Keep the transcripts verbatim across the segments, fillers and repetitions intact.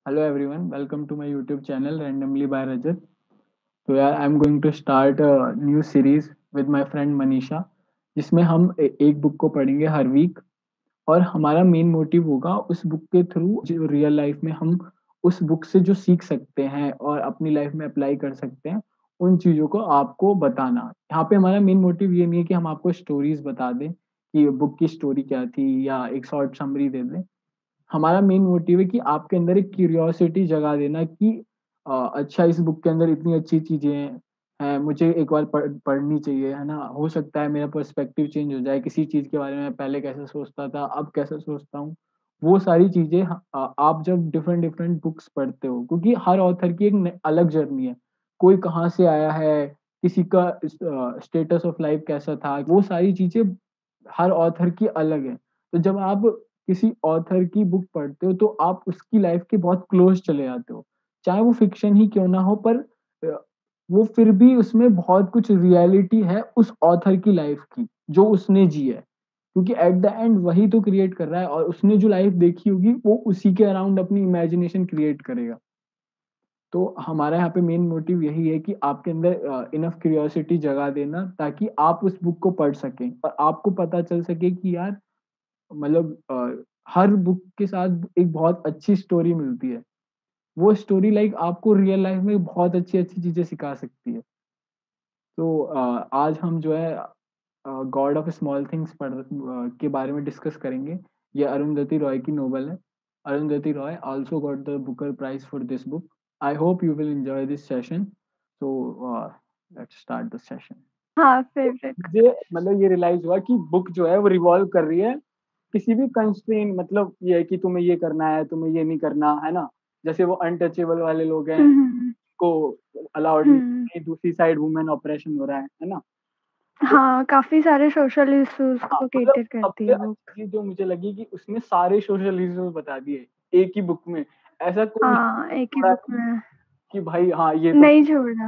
Hello everyone, welcome to my YouTube channel Randomly by Rajat. So यार I'm going to start a new series with my friend Manisha, जिसमें हम ए- एक book को पढ़ेंगे हर week और हमारा मेन मोटिव होगा उस बुक के थ्रू जो रियल लाइफ में हम उस बुक से जो सीख सकते हैं और अपनी लाइफ में अप्लाई कर सकते हैं उन चीज़ों को आपको बताना। यहाँ पे हमारा मेन मोटिव ये नहीं है कि हम आपको स्टोरीज बता दें कि बुक की स्टोरी क्या थी या एक शॉर्ट समरी दे दें। हमारा मेन मोटिव है कि आपके अंदर एक क्यूरियोसिटी जगा देना कि अ, अच्छा इस बुक के अंदर इतनी अच्छी चीजें हैं, मुझे एक बार पढ़, पढ़नी चाहिए, है ना। हो सकता है मेरा पर्सपेक्टिव चेंज हो जाए किसी चीज के बारे में। मैं पहले कैसे सोचता था, अब कैसे सोचता हूँ। वो सारी चीजें ह- अ, आप जब डिफरेंट डिफरेंट बुक्स पढ़ते हो, क्योंकि हर ऑथर की एक न- अलग जर्नी है। कोई कहाँ से आया है, किसी का स्टेटस ऑफ लाइफ कैसा था, वो सारी चीजें हर ऑथर की अलग है। तो जब आप किसी ऑथर की बुक पढ़ते हो तो आप उसकी लाइफ के बहुत क्लोज चले जाते हो, चाहे वो फिक्शन ही क्यों ना हो। पर अ, वो फिर भी उसमें बहुत कुछ रियलिटी है उस ऑथर की लाइफ की जो उसने जी है, क्योंकि एट द एंड वही तो क्रिएट कर रहा है और उसने जो लाइफ देखी होगी वो उसी के अराउंड अपनी इमेजिनेशन क्रिएट करेगा। तो हमारा यहाँ पे मेन मोटिव यही है कि आपके अंदर इनफ क्यूरियोसिटी जगा देना ताकि आप उस बुक को पढ़ सकें और आपको पता चल सके कि यार मतलब अ, हर बुक के साथ एक बहुत अच्छी स्टोरी मिलती है। वो स्टोरी लाइक आपको रियल लाइफ में बहुत अच्छी अच्छी चीजें सिखा सकती है। तो अ, आज हम जो है गॉड ऑफ स्मॉल थिंग्स पढ़ अ, के बारे में डिस्कस करेंगे। ये अरुंधति रॉय की नोवेल है। Arundhati Roy also got the Booker prize for this book. I hope you will enjoy this session. So let's start the session. हाँ, तो फेवरेट। मुझे मतलब ये रियलाइज हुआ कि बुक जो है वो रिवॉल्व कर रही है किसी भी कंस्ट्रेन, मतलब ये है कि तुम्हें ये करना है, तुम्हें ये नहीं करना है ना। जैसे वो अनटचेबल वाले लोग हैं, हुँ, को अलाउड हुँ। नहीं, दूसरी साइड वुमेन ऑपरेशन हो रहा है है ना। तो हाँ, काफ़ी सारे सोशल इश्यूज़ हाँ, को मतलब कैटर करती सबसे है बुक। अच्छी चीज जो मुझे लगी कि उसने सारे सोशल इश्यूज बता दिए एक ही बुक में। ऐसा कोई नहीं हाँ, एक ही छोड़ा बुक में कि भाई हाँ ये तो नहीं छोड़ा।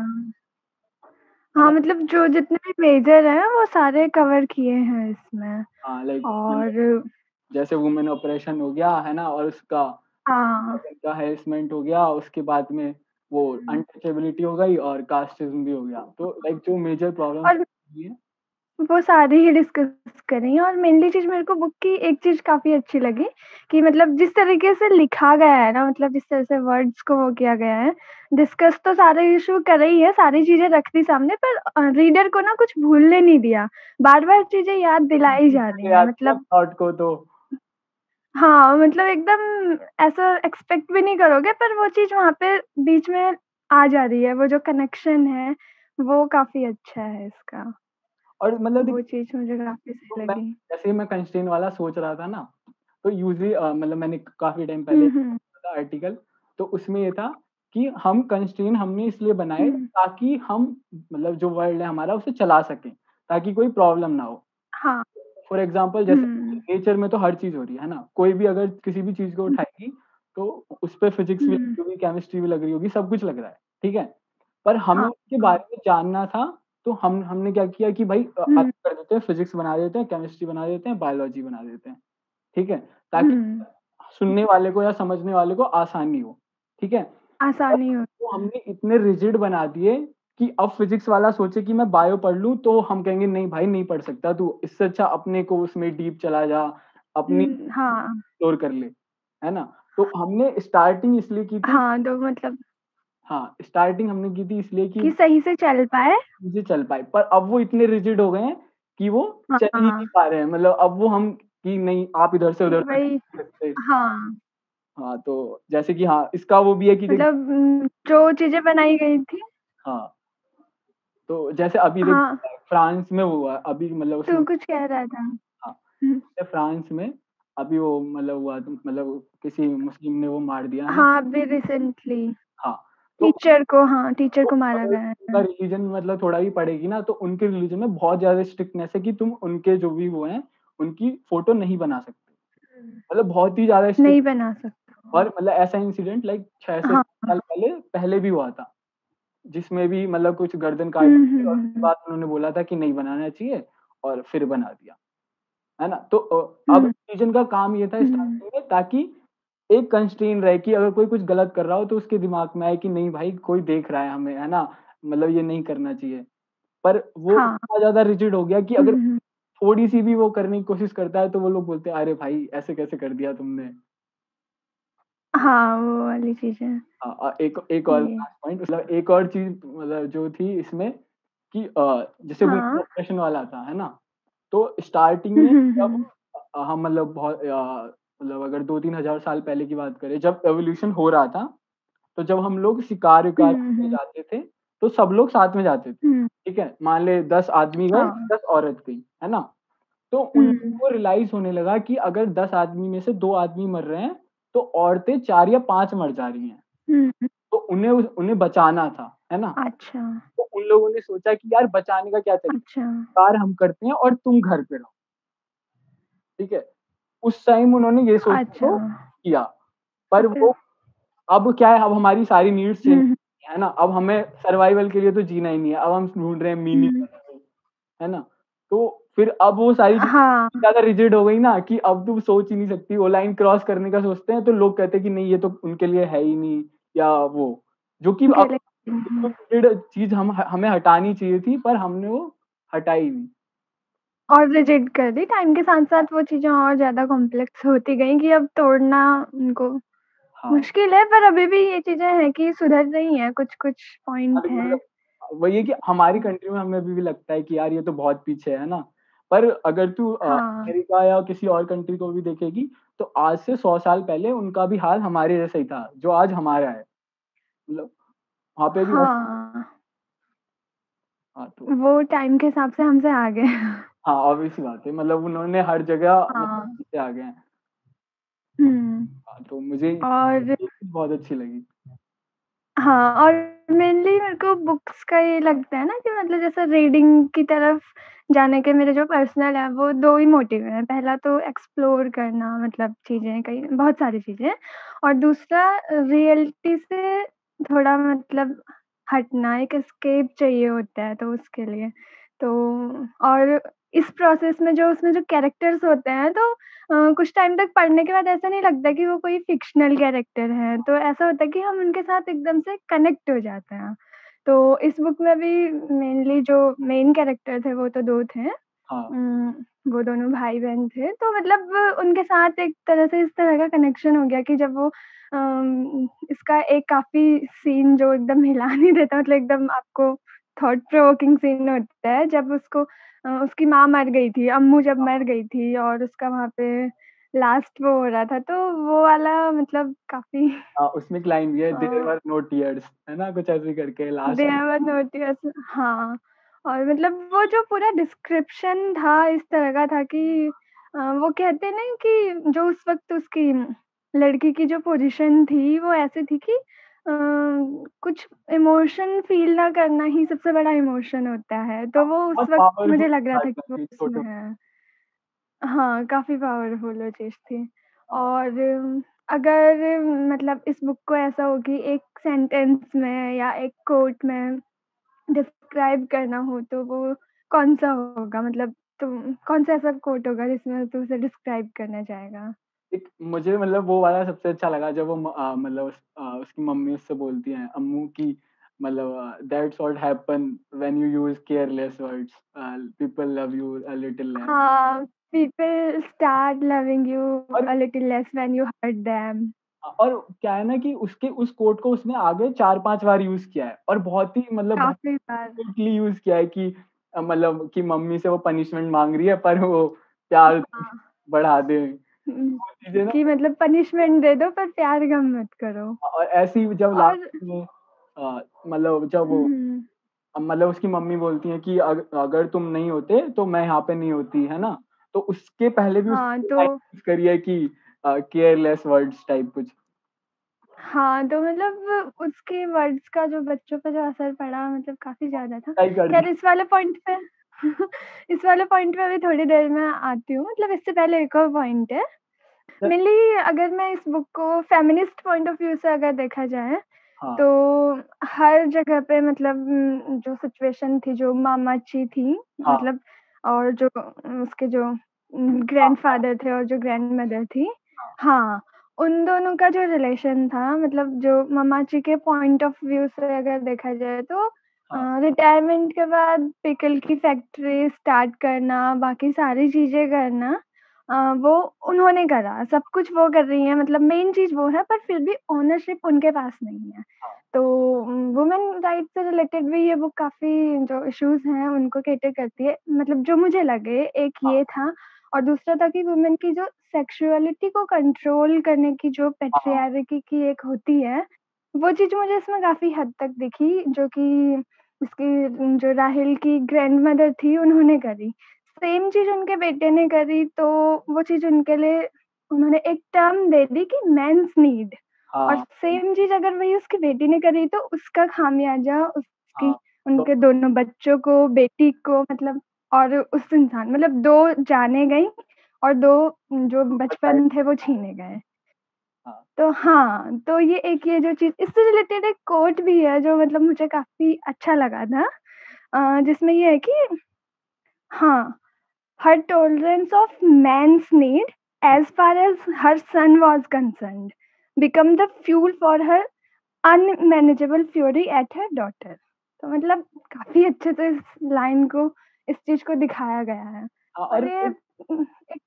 है हाँ, ना। मतलब जो जितने भी मेजर हैं वो सारे कवर किए हैं इसमें। हाँ लाइक मतलब और जैसे वुमेन ऑपरेशन हो गया है ना, और उसका हाँ, का हेरेसमेंट हो गया, उसके बाद में वो अनटचेबिलिटी हो गई और कास्टिज्म भी हो गया। तो लाइक जो मेजर प्रॉब्लम्स और है। वो सारी ही डिस्कस करेंगे और मेनली चीज़ मेरे को बुक की एक चीज़ काफ़ी अच्छी लगी कि मतलब जिस तरीके से लिखा गया है ना, मतलब जिस तरह से वर्ड्स को वो किया गया है, डिस्कस तो सारे इश्यू करे ही है, सारी चीज़ें रख दी सामने पर अ, रीडर को ना कुछ भूलने नहीं दिया। बार-बार चीज़ें याद दिलाई जा रही हैं याद किया मतलब प्लॉट को तो हाँ, मतलब एकदम ऐसा एक्सपेक्ट भी नहीं करोगे पर वो चीज़ वहाँ पे बीच में आ जा रही है, वो जो कनेक्शन है, वो काफ़ी अच्छा है इसका। और मतलब वो देखिए, चीज़ मुझे काफ़ी तो सही मैं लगी। जैसे ही मैं कंस्ट्रेंट वाला सोच रहा था ना, तो यूजली मतलब मैंने काफी टाइम पहले हुँ, हुँ। पढ़ा था आर्टिकल। तो उसमें ये था कि हम कंस्ट्रेंट हमने इसलिए बनाए हुँ। ताकि हम मतलब जो वर्ल्ड है हमारा उसे चला सकें, ताकि कोई प्रॉब्लम ना हो। हाँ। फॉर एग्जाम्पल जैसे हुँ, नेचर में तो हर चीज हो रही है ना, कोई भी अगर किसी भी चीज को हुँ, उठाएगी तो उस पर फिजिक्स भी हुँ। लगी होगी, केमिस्ट्री भी लग रही होगी, सब कुछ लग रहा है, ठीक है। पर हमें हाँ, उसके हाँ। बारे में जानना था। तो हम हमने क्या किया कि भाई अ, अलग हुँ, कर देते हैं, फिजिक्स बना देते हैं, केमिस्ट्री बना देते हैं, बायोलॉजी बना देते हैं, ठीक है, ताकि हुँ। सुनने वाले को या समझने वाले को आसानी हो, ठीक है। और आसानी हो वो हमने इतने रिजिड बना दिए कि अब फिजिक्स वाला सोचे कि मैं बायो पढ़ लूँ तो हम कहेंगे नहीं भाई नहीं पढ़ सकता तू, इससे अच्छा अपने को उसमें डीप चला जा, अपनी हुँ, हाँ। एक्सप्लोर कर ले, है ना। तो हमने स्टार्टिंग इसलिए की थी। हाँ, तो मतलब हाँ, स्टार्टिंग हमने की थी इसलिए कि कि सही से चल पाए। चीजें चल पाए, पर अब वो इतने रिजिड हो गए हैं कि वो हाँ, चल ही नहीं हाँ। पा रहे हैं। मतलब अब वो हम कि नहीं आप इधर से उधर तक वही नहीं जा सकते। हाँ, हाँ, तो जैसे कि हाँ, इसका वो भी है कि देख मतलब उम, जो चीज़ें बनाई गई थी हाँ, तो जैसे अभी देख हाँ, फ्रांस में हुआ है, अभी मतलब तू उसमें कुछ कह रहा था। हाँ, हुँ। जैसे फ्रांस में अभी वो मतलब हुआ तो मतलब किसी मुस्लिम ने वो मार दिया है ना। हाँ, अभी रिसेंटली हाँ, तो टीचर को हाँ, टीचर तो को मारा अगर गया उनका है। रिलीजन मतलब थोड़ा भी पड़ेगी ना, तो उनके रिलीजन में बहुत ज्यादा स्ट्रिक्टनेस है कि तुम उनके जो भी वो हैं उनकी फोटो नहीं बना सकते। हुँ। मतलब बहुत ही ज्यादा स्ट्रिक्ट। नहीं बना सकते। और मतलब ऐसा इंसिडेंट लाइक छह से हाँ। सात साल पहले पहले भी हुआ था, जिसमें भी मतलब कुछ गर्दन काट हुँ, दी हुँ, और उसके हुँ। बाद उन्होंने बोला था कि नहीं बनाना चाहिए और फिर बना दिया, है ना। तो अ, अब हुँ, रीजन का काम ये था हुँ। स्टार्टिंग में ताकि एक कंस्ट्रेंट रहे कि अगर कोई कुछ गलत कर रहा हो तो उसके दिमाग में आए कि नहीं भाई कोई देख रहा है हमें, है ना? मतलब ये नहीं करना चाहिए। पर वो हाँ। इतना ज़्यादा रिजिड हो गया कि हुँ, अगर हुँ। थोड़ी-सी भी वो करने की कोशिश करता है तो वो लोग बोलते हैं, "अरे भाई ऐसे कैसे कर दिया तुमने?" हाँ, वो वाली चीज़ें। हाँ, अ, एक एक और ये लास्ट पॉइंट मतलब एक और चीज़ मतलब जो थी इसमें कि अ, जैसे वो हाँ। इंटरप्रेशन वाला था, है ना? तो स्टार्टिंग हुँ, में हुँ, जब हुँ। अ, हम मतलब बहुत अ, मतलब अगर दो तीन हज़ार साल पहले की बात करें, जब एवोल्यूशन हो रहा था, तो जब हम लोग शिकार-विकार हुँ, करने हुँ। जाते थे, तो सब लोग साथ में जाते थे, हुँ। ठीक है? मान ले दस आदमी गए, हाँ। दस औरत गई, है ना? तो हुँ। उनको रियलाइज़ होने लगा कि अगर दस आदमी में से दो आदमी मर रहे हैं, तो औरतें चार या पाँच मर जा रही हैं। हुँ, हुँ। तो उन्हें उस उन्हें बचाना था, है ना? अच्छा, तो उन लोगों ने सोचा कि यार बचाने का क्या तरीका अच्छा, है? कार हम करते हैं और तुम घर पे रहो, ठीक है? उस टाइम उन्होंने ये सोच के अच्छा। तो किया, पर फिर वो अब क्या है अब हमारी सारी नीड्स चेंज हुँ, है ना? अब हमें सर्वाइवल के लिए तो जीना ही नहीं है, अब हम ढूँढ रहे हैं मीनिंग, हुँ। है ना? तो फिर अब वो सारी चीज़ें हाँ, ज़्यादा रिजिड हो गई ना कि अब तुम सोच ही नहीं सकती, वो लाइन क्रॉस करने का सोचते हैं तो लोग कहते हैं कि नहीं ये तो उनके लिए है ही नहीं या वो, जो कि अब गलत हुँ। रिजिड चीज़ हम हमें हटानी चाहिए थी पर हमने वो हटाई नहीं। और रिजिड कर दी, टाइम के साथ-साथ वो चीज़ें और ज़्यादा कॉम्प्लेक्स होती गईं कि अब तोड़ना उनको हाँ, मुश्किल है, पर अभी भी ये चीज़ें हैं कि सुधर रही हैं, कुछ-कुछ पॉइंट अभी हैं। मतलब वही है कि हमारी कंट्री में हमें अभी भी लगता है कि यार ये तो बहुत पीछे है ना? पर अगर तू अ, हाँ, अमेरिका या किसी और कंट्री को भी देखेगी, तो आज से सौ साल पहले उनका भी हाल हमारे जैसा ही था, जो आज हमारा है। मतलब वहाँ पे भी ऐसा हाँ, हाँ, तो वो टाइम के हिसाब से हमसे आगे हैं। हाँ, ऑब्वियस सी बात है मतलब उन्होंने हर जगह मतलब हाँ, पीछे आ गए हैं। हुँ, हाँ, तो मुझे और ये चीज़ बहुत अच्छी लगी। हाँ, और मेनली मेरे को बुक्स का ये लगता है ना कि मतलब जैसे रीडिंग की तरफ जाने के मेरे जो पर्सनल है वो दो ही मोटिव हैं। पहला तो एक्सप्लोर करना मतलब चीज़ें कई बहुत सारी चीज़ें और दूसरा रियलिटी से थोड़ा मतलब हटना, एक एस्केप चाहिए होता है तो उसके लिए। तो और इस प्रोसेस में जो उसमें जो कैरेक्टर्स होते हैं तो अ, कुछ टाइम तक पढ़ने के बाद ऐसा नहीं लगता कि वो कोई फ़िक्शनल कैरेक्टर हैं, तो ऐसा होता है कि हम उनके साथ एकदम से कनेक्ट हो जाते हैं। तो इस बुक में भी मेनली जो मेन कैरेक्टर थे वो तो दो थे। हाँ, उम, वो दोनों भाई-बहन थे, तो मतलब उनके साथ एक तरह से इस तरह का कनेक्शन हो गया कि जब वो अम, इसका एक काफ़ी सीन जो एकदम हिला नहीं देता मतलब एकदम आपको थॉट प्रोवोकिंग सीन होता है जब उसको अ, उसकी माँ मर गई थी, अम्मू जब मर गई थी और उसका वहाँ पे लास्ट वो हो रहा था, तो वो वाला मतलब काफ़ी हाँ, उसमें एक लाइन भी है uh, there were no tears है ना? कुछ ऐसे करके last there were no tears हाँ, और मतलब वो जो पूरा डिस्क्रिप्शन था इस तरह का था कि अ, वो कहते हैं ना कि जो उस वक़्त उसकी लड़की की जो पोज़ीशन थी, वो ऐसी थी कि अ, कुछ इमोशन फ़ील ना करना ही सबसे बड़ा इमोशन होता है, तो वो उस बहुत वक़्त मुझे पावरफुल लग रहा था था कि वो छोटे उसमें है। हाँ, काफ़ी पावरफुल वो चीज़ थी और अम, अगर मतलब इस बुक को ऐसा हो कि एक सेंटेंस में या एक कोट में डिस्क्राइब करना हो तो वो कौन-सा होगा? मतलब तुम कौन-सा ऐसा कोट होगा जिसमें तू उसे डिस्क्राइब करना चाहेगा? एक मुझे मतलब वो वाला सबसे अच्छा लगा जब वो म अ, मतलब उस अ, उसकी मम्मी उससे बोलती हैं अम्मू की मतलब uh, that's what happen when you use careless words uh, people love you a little less हाँ, पीपल स्टार्ट लविंग यू और a little less when you hurt them. और क्या है ना कि उसके उस कोट को उसने आगे चार पाँच बार यूज़ किया है और बहुत ही मतलब बहुत काफ़ी बार क्विकली यूज़ किया है कि अ, मतलब कि मम्मी से वो पनिशमेंट माँग रही है पर वो प्यार हाँ, बढ़ा दे। हुँ, वो चीज़ें ना कि मतलब पनिशमेंट दे दो पर प्यार कम मत करो और ऐसे ही जब और लास्ट में अ, मतलब जब वो हुँ, अब मतलब उसकी मम्मी बोलती हैं कि अग अगर तुम नहीं होते तो मैं यहाँ पे नहीं होती, है ना? तो उसके पहले भी हाँ, उसने लाइन तो यूज़ करी है कि अ, केयरलेस वर्ड्स टाइप कुछ। हाँ, तो मतलब उसके वर्ड्स का जो बच्चों पे जो असर पड़ा मतलब काफ़ी ज़्यादा था। ट्राई कर दी। ख़ैर इस वाले पॉइंट पे इस वाले पॉइंट पे अभी थोड़ी देर में आती हूँ, मतलब इससे पहले एक और पॉइंट है। द मेनली अगर मैं इस बुक को फेमिनिस्ट पॉइंट ऑफ व्यू से अगर देखा जाए, हाँ, तो हर जगह पे मतलब उम, जो सिचुएशन थी, जो मामाची थी हाँ, मतलब और जो उसके जो उम, हाँ, हाँ, ग्रैंडफ़ादर थे और जो ग्रैंडमदर थी हाँ, हाँ। उन दोनों का जो रिलेशन था मतलब जो ममाची के पॉइंट ऑफ व्यू से अगर देखा जाए तो अ, हाँ, रिटायरमेंट के बाद पिकल की फैक्ट्री स्टार्ट करना, बाकी सारी चीज़ें करना अ, वो उन्होंने करा। सब कुछ वो कर रही हैं मतलब मेन चीज़ वो है पर फिर भी ओनरशिप उनके पास नहीं है। हाँ, तो उम, वुमेन राइट्स से रिलेटेड भी ये बुक काफ़ी जो इश्यूज़ हैं उनको कैटर करती है। मतलब जो मुझे लगे एक हाँ, ये था और दूसरा था कि वुमेन की जो सेक्सुअलिटी को कंट्रोल करने की जो हाँ, पैट्रियार्की की एक होती है, वो चीज़ मुझे इसमें काफ़ी हद तक दिखी जो कि इसकी जो राहेल की ग्रैंडमदर थी उन्होंने करी। सेम चीज़ उनके बेटे ने करी तो वो चीज़ उनके लिए उन्होंने एक टर्म दे दी कि मेन्स नीड और हाँ, सेम चीज़ अगर वही उसकी बेटी ने करी तो उसका खामियाज़ा उसकी हाँ, तो उनके दोनों बच्चों को, बेटी को मतलब और उस इंसान मतलब दो जानें गईं और दो जो बताइए। बचपन थे वो छीने गए। हाँ, तो हाँ, तो ये एक ये जो चीज़ इससे रिलेटेड एक कोट भी है जो मतलब मुझे काफ़ी अच्छा लगा था अ, जिसमें ये है कि हाँ, her tolerance of man's need as far as her son was concerned become the fuel for her unmanageable fury at her daughter। तो मतलब काफ़ी अच्छे से इस लाइन को इस चीज़ को दिखाया गया है हाँ और और ये एक उम, एक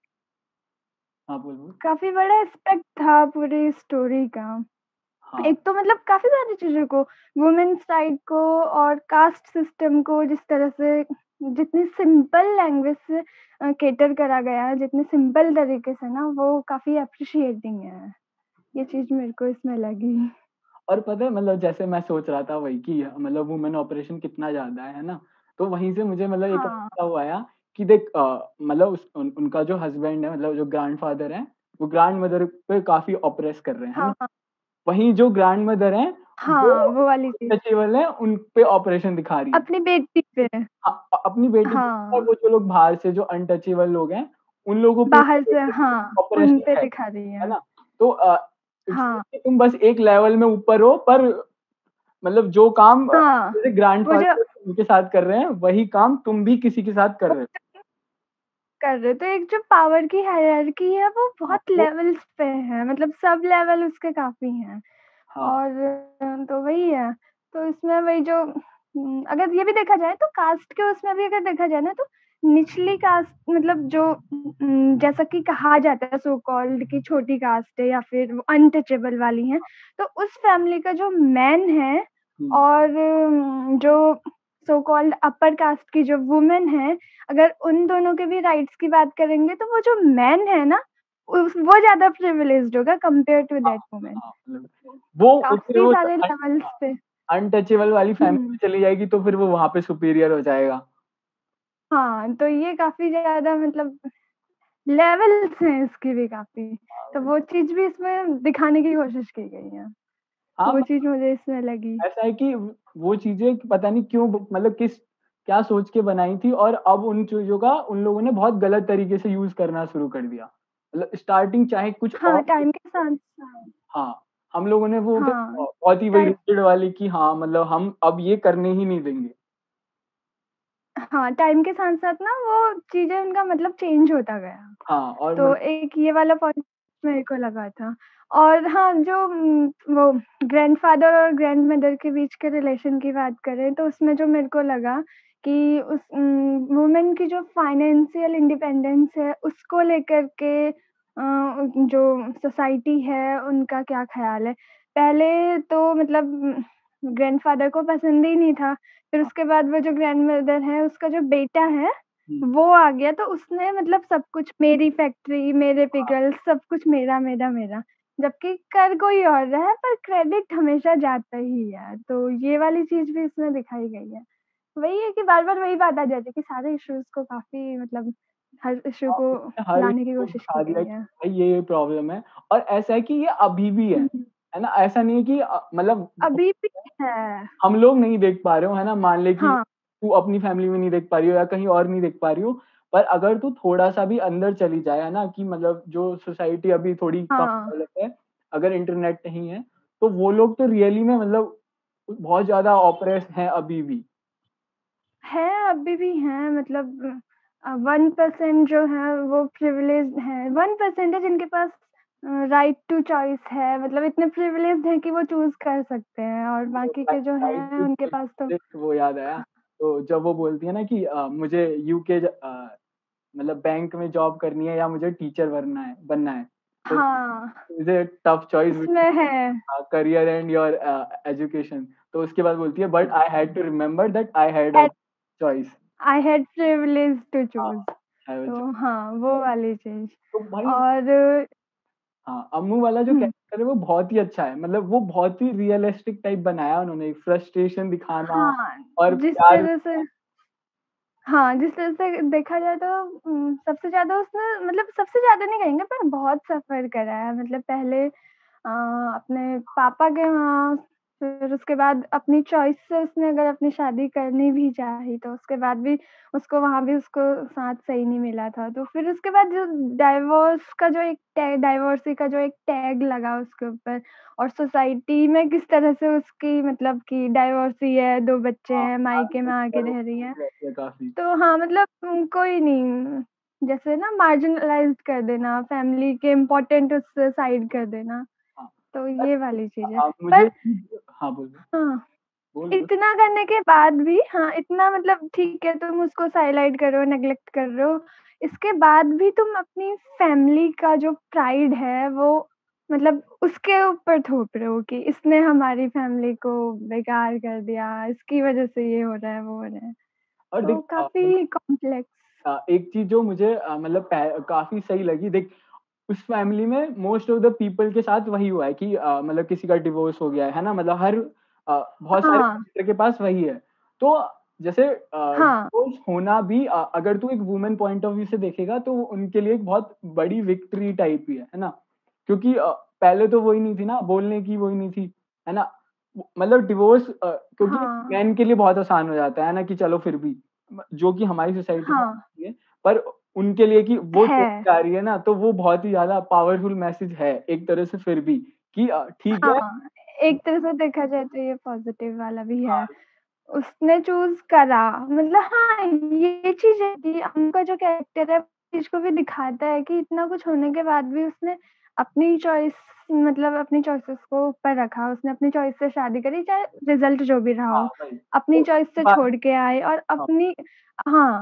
हाँ, बोल, बोल। काफ़ी बड़ा एस्पेक्ट था पूरी स्टोरी का। हाँ, एक तो मतलब काफ़ी सारी चीज़ों को वुमेन्स राइट को और कास्ट सिस्टम को जिस तरह से जितनी सिंपल लैंग्वेज से अ, कैटर करा गया है, जितने सिंपल तरीके से ना वो काफ़ी एप्रिशिएटिंग है। ये चीज़ मेरे को इसमें लगी। और पता है मतलब जैसे मैं सोच रहा था वही कि मतलब वुमेन ऑपरेशन कितना ज़्यादा है, है ना? तो वहीं से मुझे मतलब एक हाँ, ऐसा वो आया कि देख अ, मतलब उस उन उनका जो हस्बैंड है मतलब जो ग्रैंडफ़ादर हैं, वो ग्रैंडमदर पे काफ़ी ऑप्रेस कर रहे हैं, है ना? हाँ, हाँ, वहीं जो ग्रैंडमदर हैं, वो हाँ, वो वाली चीज़। अनटचेबल हैं, उन पे ऑपरेशन दिखा रही हैं। अपनी बेटी पे हाँ, अ, अपनी बेटी पे और हाँ, वो जो लोग बाहर से जो अनटचेबल लोग हैं, उन लोगों पे बाहर से हाँ, उन ऑपरेशन पे है, दिखा रही है है। ना? तो अ, इट्स हाँ, कि तुम बस एक लेवल में ऊपर हो पर मतलब जो काम अ, हाँ, जैसे वो जो ग्रैंडफ़ादर उनके साथ कर रहे हैं, वही काम तुम भी किसी के साथ कर रहे हो। कर रहे तो एक जो पावर की हायरार्की है वो हाँ, बहुत तो लेवल्स पे है मतलब सब लेवल उसके काफ़ी हैं हाँ, और अ, तो वही है। तो इसमें वही जो उम, अगर ये भी देखा जाए तो कास्ट के उसमें भी अगर देखा जाए ना तो निचली कास्ट मतलब जो उम, जैसा कि कहा जाता है सो कॉल्ड कि छोटी कास्ट है या फिर वो अनटचेबल वाली हैं, तो उस फैमिली का जो मैन है हुँ, और उम, जो सो कॉल्ड अपर कास्ट की जो वुमेन है अगर उन दोनों के भी राइट्स की बात करेंगे तो वो जो मैन है ना, उस वो ज़्यादा प्रिविलेज्ड होगा कंपेयर टू हाँ, दैट वुमन। हाँ, मतलब वो फिर काफ़ी वो सारे अन लेवल्स हाँ, पे अनटचेबल वाली फैमिली हुँ। में चली जाएगी तो फिर वो वहाँ पे सुपीरियर हो जाएगा। हाँ, तो ये काफ़ी ज़्यादा मतलब लेवल्स हैं इसकी भी काफ़ी, हाँ, तो वही। वो चीज़ भी इसमें दिखाने की कोशिश की गई है। हाँ, वो म चीज़ मुझे इसमें लगी। ऐसा है कि वो चीज़ें पता नहीं क्यों ब मतलब किस क्या सोच के बनाई थी और अब उन चीज़ों का उन लोगों ने बहुत गलत तरीके से यूज़ करना शुरू कर दिया। मतलब स्टार्टिंग चाहे कुछ और हाँ, टाइम के साथ साथ हाँ, हम लोगों ने वो फिर हाँ, अ, बहुत ही वही टाइम रिजिड वाली कि हाँ, मतलब हम अब ये करने ही नहीं देंगे। हाँ, टाइम के साथ-साथ ना वो चीज़ें उनका मतलब चेंज होता गया। हाँ, और तो मतलब एक ये वाला पॉइंट मेरे को लगा था और हाँ, जो उम, वो ग्रैंडफ़ादर और ग्रैंडमदर के बीच के रिलेशन की बात करें तो उसमें जो मेरे को लगा कि उस उम, वुमेन की जो फाइनेंशियल इंडिपेंडेंस है उसको लेकर के अ, जो सोसाइटी है उनका क्या ख़्याल है? पहले तो मतलब ग्रैंडफ़ादर को पसंद ही नहीं था, फिर हाँ, उसके बाद वो जो ग्रैंडमदर है उसका जो बेटा है हुँ, वो आ गया तो उसने मतलब सब कुछ मेरी फैक्ट्री, मेरे हाँ, पिकल्स सब कुछ मेरा, मेरा, मेरा। जबकि कर कोई और रहा है पर क्रेडिट हमेशा जाता ही है। तो ये वाली चीज़ भी इसमें दिखाई गई है। वही है कि बार-बार वही बात आ जाती है कि सारे इश्यूज़ को काफ़ी मतलब हर इश्यू हाँ, को उसने हर एक लाने की को कोशिश की दिखा दिया गई कि है। भाई ये, ये प्रॉब्लम है और ऐसा है कि ये अभी भी है, हुँ, हुँ। है ना? ऐसा नहीं है कि अ, मतलब अभी भी है। हम लोग नहीं देख पा रहे हो, है ना? मान ले कि हाँ, तू अपनी फैमिली में नहीं देख पा रही हो या कहीं और नहीं देख पा रही हो, पर अगर तू थोड़ा-सा भी अंदर चली जाए, है ना? कि मतलब जो सोसाइटी अभी थोड़ी कम हाँ। डेवलप है, अगर इंटरनेट नहीं है, तो वो लोग तो रियली में मतलब बहुत ज़्यादा ऑप्रेस हैं अभी भी। है, अभी भी हैं मतलब अ, वन परसेंट जो है वो प्रिविलेज्ड हैं। वन परसेंट है जिनके पास राइट टू चॉइस है, मतलब इतने प्रिविलेज्ड हैं कि वो चूज़ कर सकते हैं और तो बाकी के जो राइट हैं टू उनके चॉइस पास तो से वो याद आया, तो जब वो बोलती है ना कि अ, मुझे यूके ज अ, मतलब बैंक में जॉब करनी है या मुझे टीचर बनना है बनना है। तो हाँ, इज़ अ टफ चॉइस उसमें बिटवीन है uh, career and your uh, education. तो उसके बाद बोलती है but I had to remember that I had a at choice. I had privilege to हाँ, चूज़। हैव अ तो चॉइस। हाँ, वो वाली चीज़। तो भाई और हाँ, अम्मू वाला जो हुँ, कैरेक्टर है वो बहुत ही अच्छा है। मतलब वो बहुत ही रियलिस्टिक टाइप बनाया उन्होंने, फ्रस्ट्रेशन दिखाना हाँ, और जिस प्यार। तरह से हाँ, जिस तरह से देखा जाए तो उम, सबसे ज़्यादा उसने मतलब सबसे ज़्यादा नहीं कहेंगे पर बहुत सफ़र करा है। मतलब पहले अ, अपने पापा के वहाँ, फिर उसके बाद अपनी चॉइस से उसने अगर अपनी शादी करनी भी चाही, तो उसके बाद भी उसको वहाँ भी उसको साथ सही नहीं मिला था। तो फिर उसके बाद जो डाइवोर्स का जो एक टैग डाइवोर्सी का जो एक टैग लगा उसके ऊपर और सोसाइटी में किस तरह से उसकी मतलब कि डाइवोर्सी है, दो बच्चे हाँ, हैं, आज मायके के में आके वो रह रही हैं। रहती है काफ़ी। तो हाँ, मतलब उम, कोई नहीं, जैसे ना मार्जिनलाइज़्ड कर देना, फैमिली के इम्पोर्टेंट उससे साइड कर देना, हाँ, तो पर ये वाली चीज़ है। हाँ, मुझे पर हाँ, बोल, बोल। हाँ, बोल, बोल। इतना करने के बाद भी हाँ, इतना मतलब ठीक है तुम उसको साइलाइट कर रहे हो, नेग्लेक्ट कर रहे हो, इसके बाद भी तुम अपनी फैमिली का जो प्राइड है वो मतलब उसके ऊपर थोप रहे हो कि इसने हमारी फैमिली को बेकार कर दिया, इसकी वज़ह से ये हो रहा है, वो हो रहा है। और तो देख अ, मतलब काफ़ी कॉम्प्लेक्स अ, एक चीज़ जो मुझे अ, मतलब पह काफ़ी सही लगी, देख उस फैमिली में मोस्ट ऑफ द पीपल के साथ वही हुआ है कि अ, मतलब किसी का डिवोर्स हो गया है, है ना? मतलब हर अ, बहुत सारे हाँ, कैरेक्टर के पास वही है। तो जैसे अ, हाँ, डिवोर्स होना भी अ, अगर तू एक वुमन पॉइंट ऑफ व्यू से देखेगा तो वो उनके लिए एक बहुत बड़ी विक्ट्री टाइप ही है, है ना? क्योंकि अ, पहले तो वही नहीं थी ना, बोलने की वही नहीं थी, है ना? वो मतलब डिवोर्स अ, क्योंकि हाँ, मेन के लिए बहुत आसान हो जाता है ना कि चलो फिर भी, म जो कि हमारी सोसाइटी में हाँ, होती है, पर उनके लिए कि वो चली है। जा रही है ना, तो वो बहुत ही ज़्यादा पावरफुल मैसेज है, एक तरह से फिर भी कि अ, ठीक है। हाँ, एक तरह से देखा जाए तो ये पॉज़िटिव वाला भी है। हाँ, उसने चूज़ करा मतलब हाँ, ये चीज़ है कि उनका जो कैरेक्टर है, चीज़ को भी दिखाता है कि इतना कुछ होने के बाद भी उसने अपनी चॉइस मतलब अपनी चॉइसेस को ऊपर रखा, उसने अपनी चॉइस से शादी करी, चाहे रिज़ल्ट जो भी रहा हाँ, हो। वही। अपनी तो चॉइस उसके से बाद छोड़ के आए और हाँ, अपनी हाँ,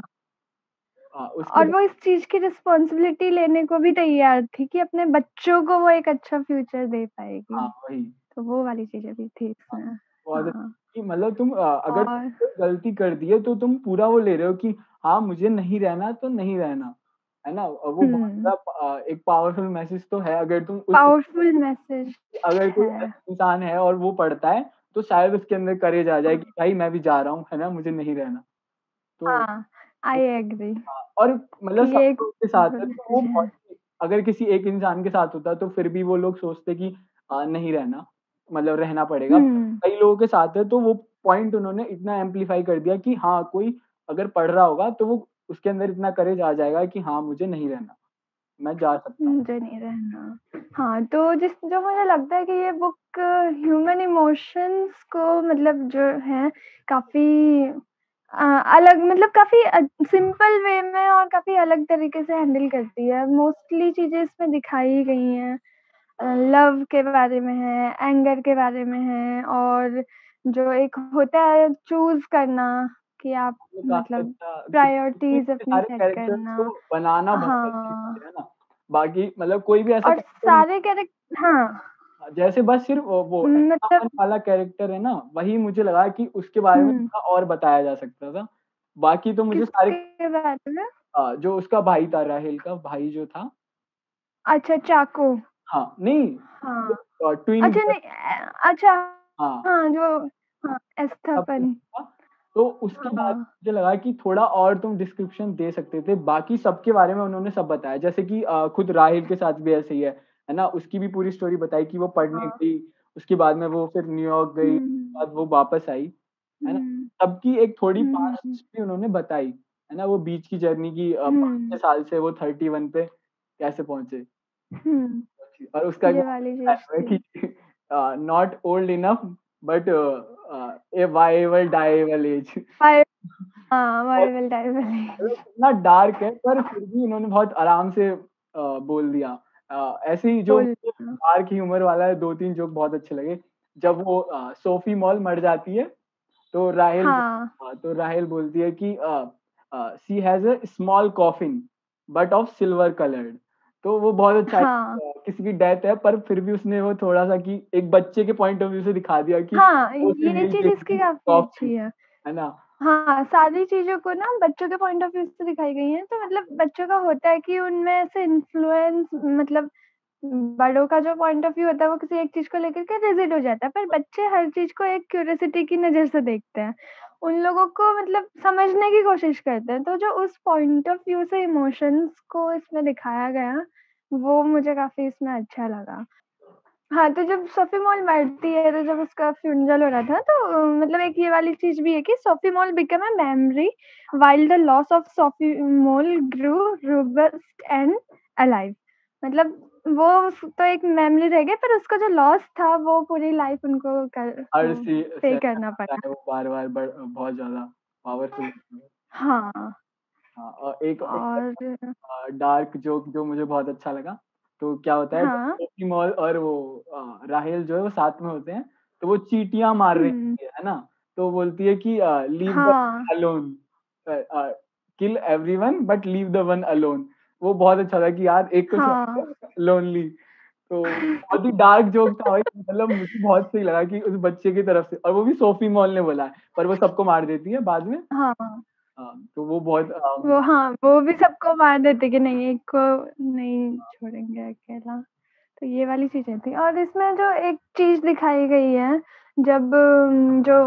हाँ, उसके और बाद वो इस चीज़ की रिस्पॉन्सिबिलिटी लेने को भी तैयार थी कि अपने बच्चों को वो एक अच्छा फ्यूचर दे पाएगी। हाँ, वही। तो वो वाली चीज़ें भी थी हाँ, इसमें। बहुत हाँ, अच्छी कि मतलब तुम अ, अगर और कोई गलती कर दी है तो तुम पूरा वो ले रहे हो कि हाँ, मुझे नहीं रहना तो नहीं रहना, है ना? अ, वो बहुत हुँ, ज़्यादा अ, एक पावरफुल मैसेज तो है, अगर तुम उस पावरफुल मैसेज अगर कोई है। ऐसा इंसान है और वो पढ़ता है, तो शायद उसके अंदर करेज आ जाए कि भाई मैं भी जा रहा हूँ, है ना? मुझे नहीं रहना। तो हाँ, आई एग्री हाँ, और कि मतलब सब ये एक लोगों के साथ पावरफुल है, तो वो मैसेज बहुत है। ही अगर किसी एक इंसान के साथ होता, तो फिर भी वो लोग सोचते कि अ, नहीं रहना, मतलब रहना पड़ेगा। हुँ, कई लोगों के साथ है, तो वो पॉइंट उन्होंने इतना एम्प्लीफाई कर दिया कि हाँ, कोई अगर पढ़ रहा होगा, तो वो उसके अंदर इतना करेज आ जाएगा कि हाँ, मुझे नहीं रहना, मैं जा सकता हूँ। मुझे नहीं रहना। हाँ, तो जिस जो मुझे लगता है कि ये बुक ह्यूमन इमोशंस को मतलब जो है काफ़ी अ, अलग मतलब काफ़ी अ, सिंपल वे में और काफ़ी अलग तरीके से हैंडल करती है। मोस्टली चीज़ें इसमें दिखाई गई हैं। अ, लव के बारे में है, एंगर के बारे में है और जो एक होता है चूज़ करना कि आप वो काफ़ी मतलब अच्छा कि इसमें प्रायोरिटीज़ अपनी सारे सेट कैरेक्टर्स को करना। बनाना बहुत अच्छे से, हाँ, है ना? बाकी मतलब कोई भी ऐसा और कैरेक्टर नहीं सारे कैरेक्ट हाँ, था, जैसे बस सिर्फ़ वो वो मतलब अमन वाला कैरेक्टर है ना, वही मुझे लगा कि उसके बारे में हुँ, थोड़ा और बताया जा सकता था। बाकी तो मुझे सारे किसके बारे में? अ, जो उसका भाई था, राहेल का भाई जो था। अच्छा, चाकू। हाँ, नहीं, हाँ, अ, ट्विन अच्छा ब्रदर। नहीं अ, अच्छा हाँ, हाँ, जो हाँ, सबके एस्थापन। था। तो उसके बाद हाँ, मुझे लगा कि थोड़ा और तुम डिस्क्रिप्शन दे सकते थे। बाकी सबके बारे में उन्होंने सब बताया। जैसे कि अ, खुद राहिल के साथ भी ऐसे ही है, है ना? उसकी भी पूरी स्टोरी बताई कि वो पढ़ने हाँ। गई, उसके बाद में वो फिर न्यूयॉर्क गई, हुँ, बाद वो वापस आई, है ना? हुँ, सबकी एक थोड़ी हुँ, हुँ, पास्ट हुँ, हिस्ट्री उन्होंने बताई, है ना? वो बीच की जर्नी की अ, पाँच छह हुँ, साल से वो इकतीस पे कैसे पहुँचे। हुँ। और उसका एक ये वाली चीज़ डायलॉग है थी। कि uh, not old enough but uh, a viable dieable age. Five हाँ, और मार्वल टाइप वाली। मतलब इतना डार्क है पर फिर भी इन्होंने बहुत आराम से अ, बोल दिया। अ, ऐसे ही जो बोल हाँ। डार्क ह्यूमर वाला दो तीन जोक बहुत अच्छे लगे। जब वो अ, सोफी मॉल मर जाती है, तो राहेल हाँ। हाँ, तो राहेल बोलती है कि uh uh, she has a small coffin but of silver coloured. तो वो बहुत अच्छा है हाँ। अ, किसी की डेथ है पर फिर भी उसने वो थोड़ा-सा कि एक बच्चे के पॉइंट ऑफ व्यू से दिखा दिया कि हाँ, वो सिर्फ़ ये यही चीज़ इसकी चाहिए काफ़ी कॉफी, अच्छी है। है ना? हाँ, सारी चीज़ों को ना बच्चों के पॉइंट ऑफ व्यू से दिखाई गई हैं, तो मतलब बच्चों का होता है कि उनमें से इन्फ्लुएंस मतलब बड़ों का जो पॉइंट ऑफ व्यू होता है वो किसी एक चीज़ को लेकर के रिजिड हो जाता है, पर बच्चे हर चीज़ को एक क्यूरियोसिटी की नज़र से देखते हैं। उन लोगों को मतलब समझने की कोशिश करते हैं, तो जो उस पॉइंट ऑफ व्यू से इमोशंस को इसमें दिखाया गया, वो मुझे काफ़ी इसमें अच्छा लगा। हाँ, तो जब सोफी मॉल मरती है, तो जब उसका फ्यूनरल हो रहा था, तो अ, मतलब एक ये वाली चीज़ भी है कि Sophie Mol become a memory while the loss of Sophie Mol grew robust and alive. मतलब वो उस तो एक मेमोरी रह गई, पर उसका जो लॉस था, वो पूरी लाइफ उनको कर हर वो सी पे सहना करना पड़ता पड़ा। है वो बार-बार ब बहुत ज़्यादा पावरफुल होती है। हाँ, हाँ, और एक एक और अ, डार्क जोक जो मुझे बहुत अच्छा लगा, तो क्या होता है जब हाँ, सोफी मॉल और वो अ, राहेल जो है वो साथ में होते हैं, तो वो चींटियाँ मार रही हुँ, होती है, है ना? तो बोलती है कि अ, लीव द हाँ, alone uh uh, kill everyone but leave the one alone. वो बहुत अच्छा था कि यार एक को छोड़ हाँ। दो लोनली। तो बहुत ही डार्क जोक था भाई, मतलब मुझे बहुत सही लगा कि उस बच्चे की तरफ से और वो भी सोफी मॉल ने बोला है, पर वो सबको मार देती है बाद में। हाँ। हाँ, तो वो बहुत अ, वो हाँ, वो भी सबको मार देते कि नहीं एक को नहीं छोड़ेंगे अकेला, तो ये वाली चीज़ें थी और इसमें जो एक चीज़ दिखाई गई है, जब अम, जो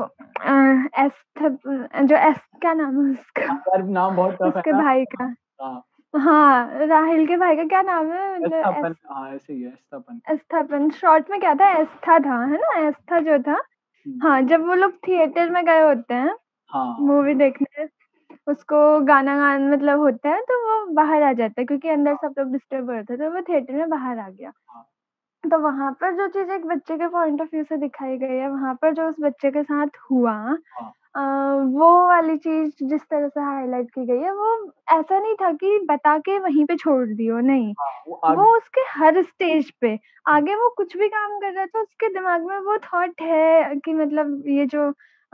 अ, एस्थ जो एस क्या नाम है उसका? यार नाम बहुत टफ है उसके ना। भाई का हाँ, हाँ, राहिल के भाई का क्या नाम है? मतलब एस स्थापन हाँ, ऐसे ही है स्थापन। एस्थापन शॉर्ट में क्या था? एस्था था, है ना? एस्था जो था हुँ, हाँ, जब वो लोग थिएटर में गए होते हैं, हाँ, मूवी देखने उसको गाना गान मतलब होता है, तो वो बाहर आ जाता है क्योंकि अंदर सब लोग डिस्टर्ब हो रहे थे, तो वो थिएटर में बाहर आ गया। हाँ, तो वहाँ पर जो चीज़ एक बच्चे के पॉइंट ऑफ व्यू से दिखाई गई है, वहाँ पर जो उस बच्चे के साथ हुआ हाँ, अ, वो वाली चीज़ जिस तरह से हाइलाइट की गई है, वो ऐसा नहीं था कि बता के वहीं पे छोड़ दियो, नहीं। हाँ, वो वो आगे उसके हर स्टेज पे, आगे वो कुछ भी काम कर रहा था, उसके दिमाग में वो थॉट है कि मतलब ये जो अ,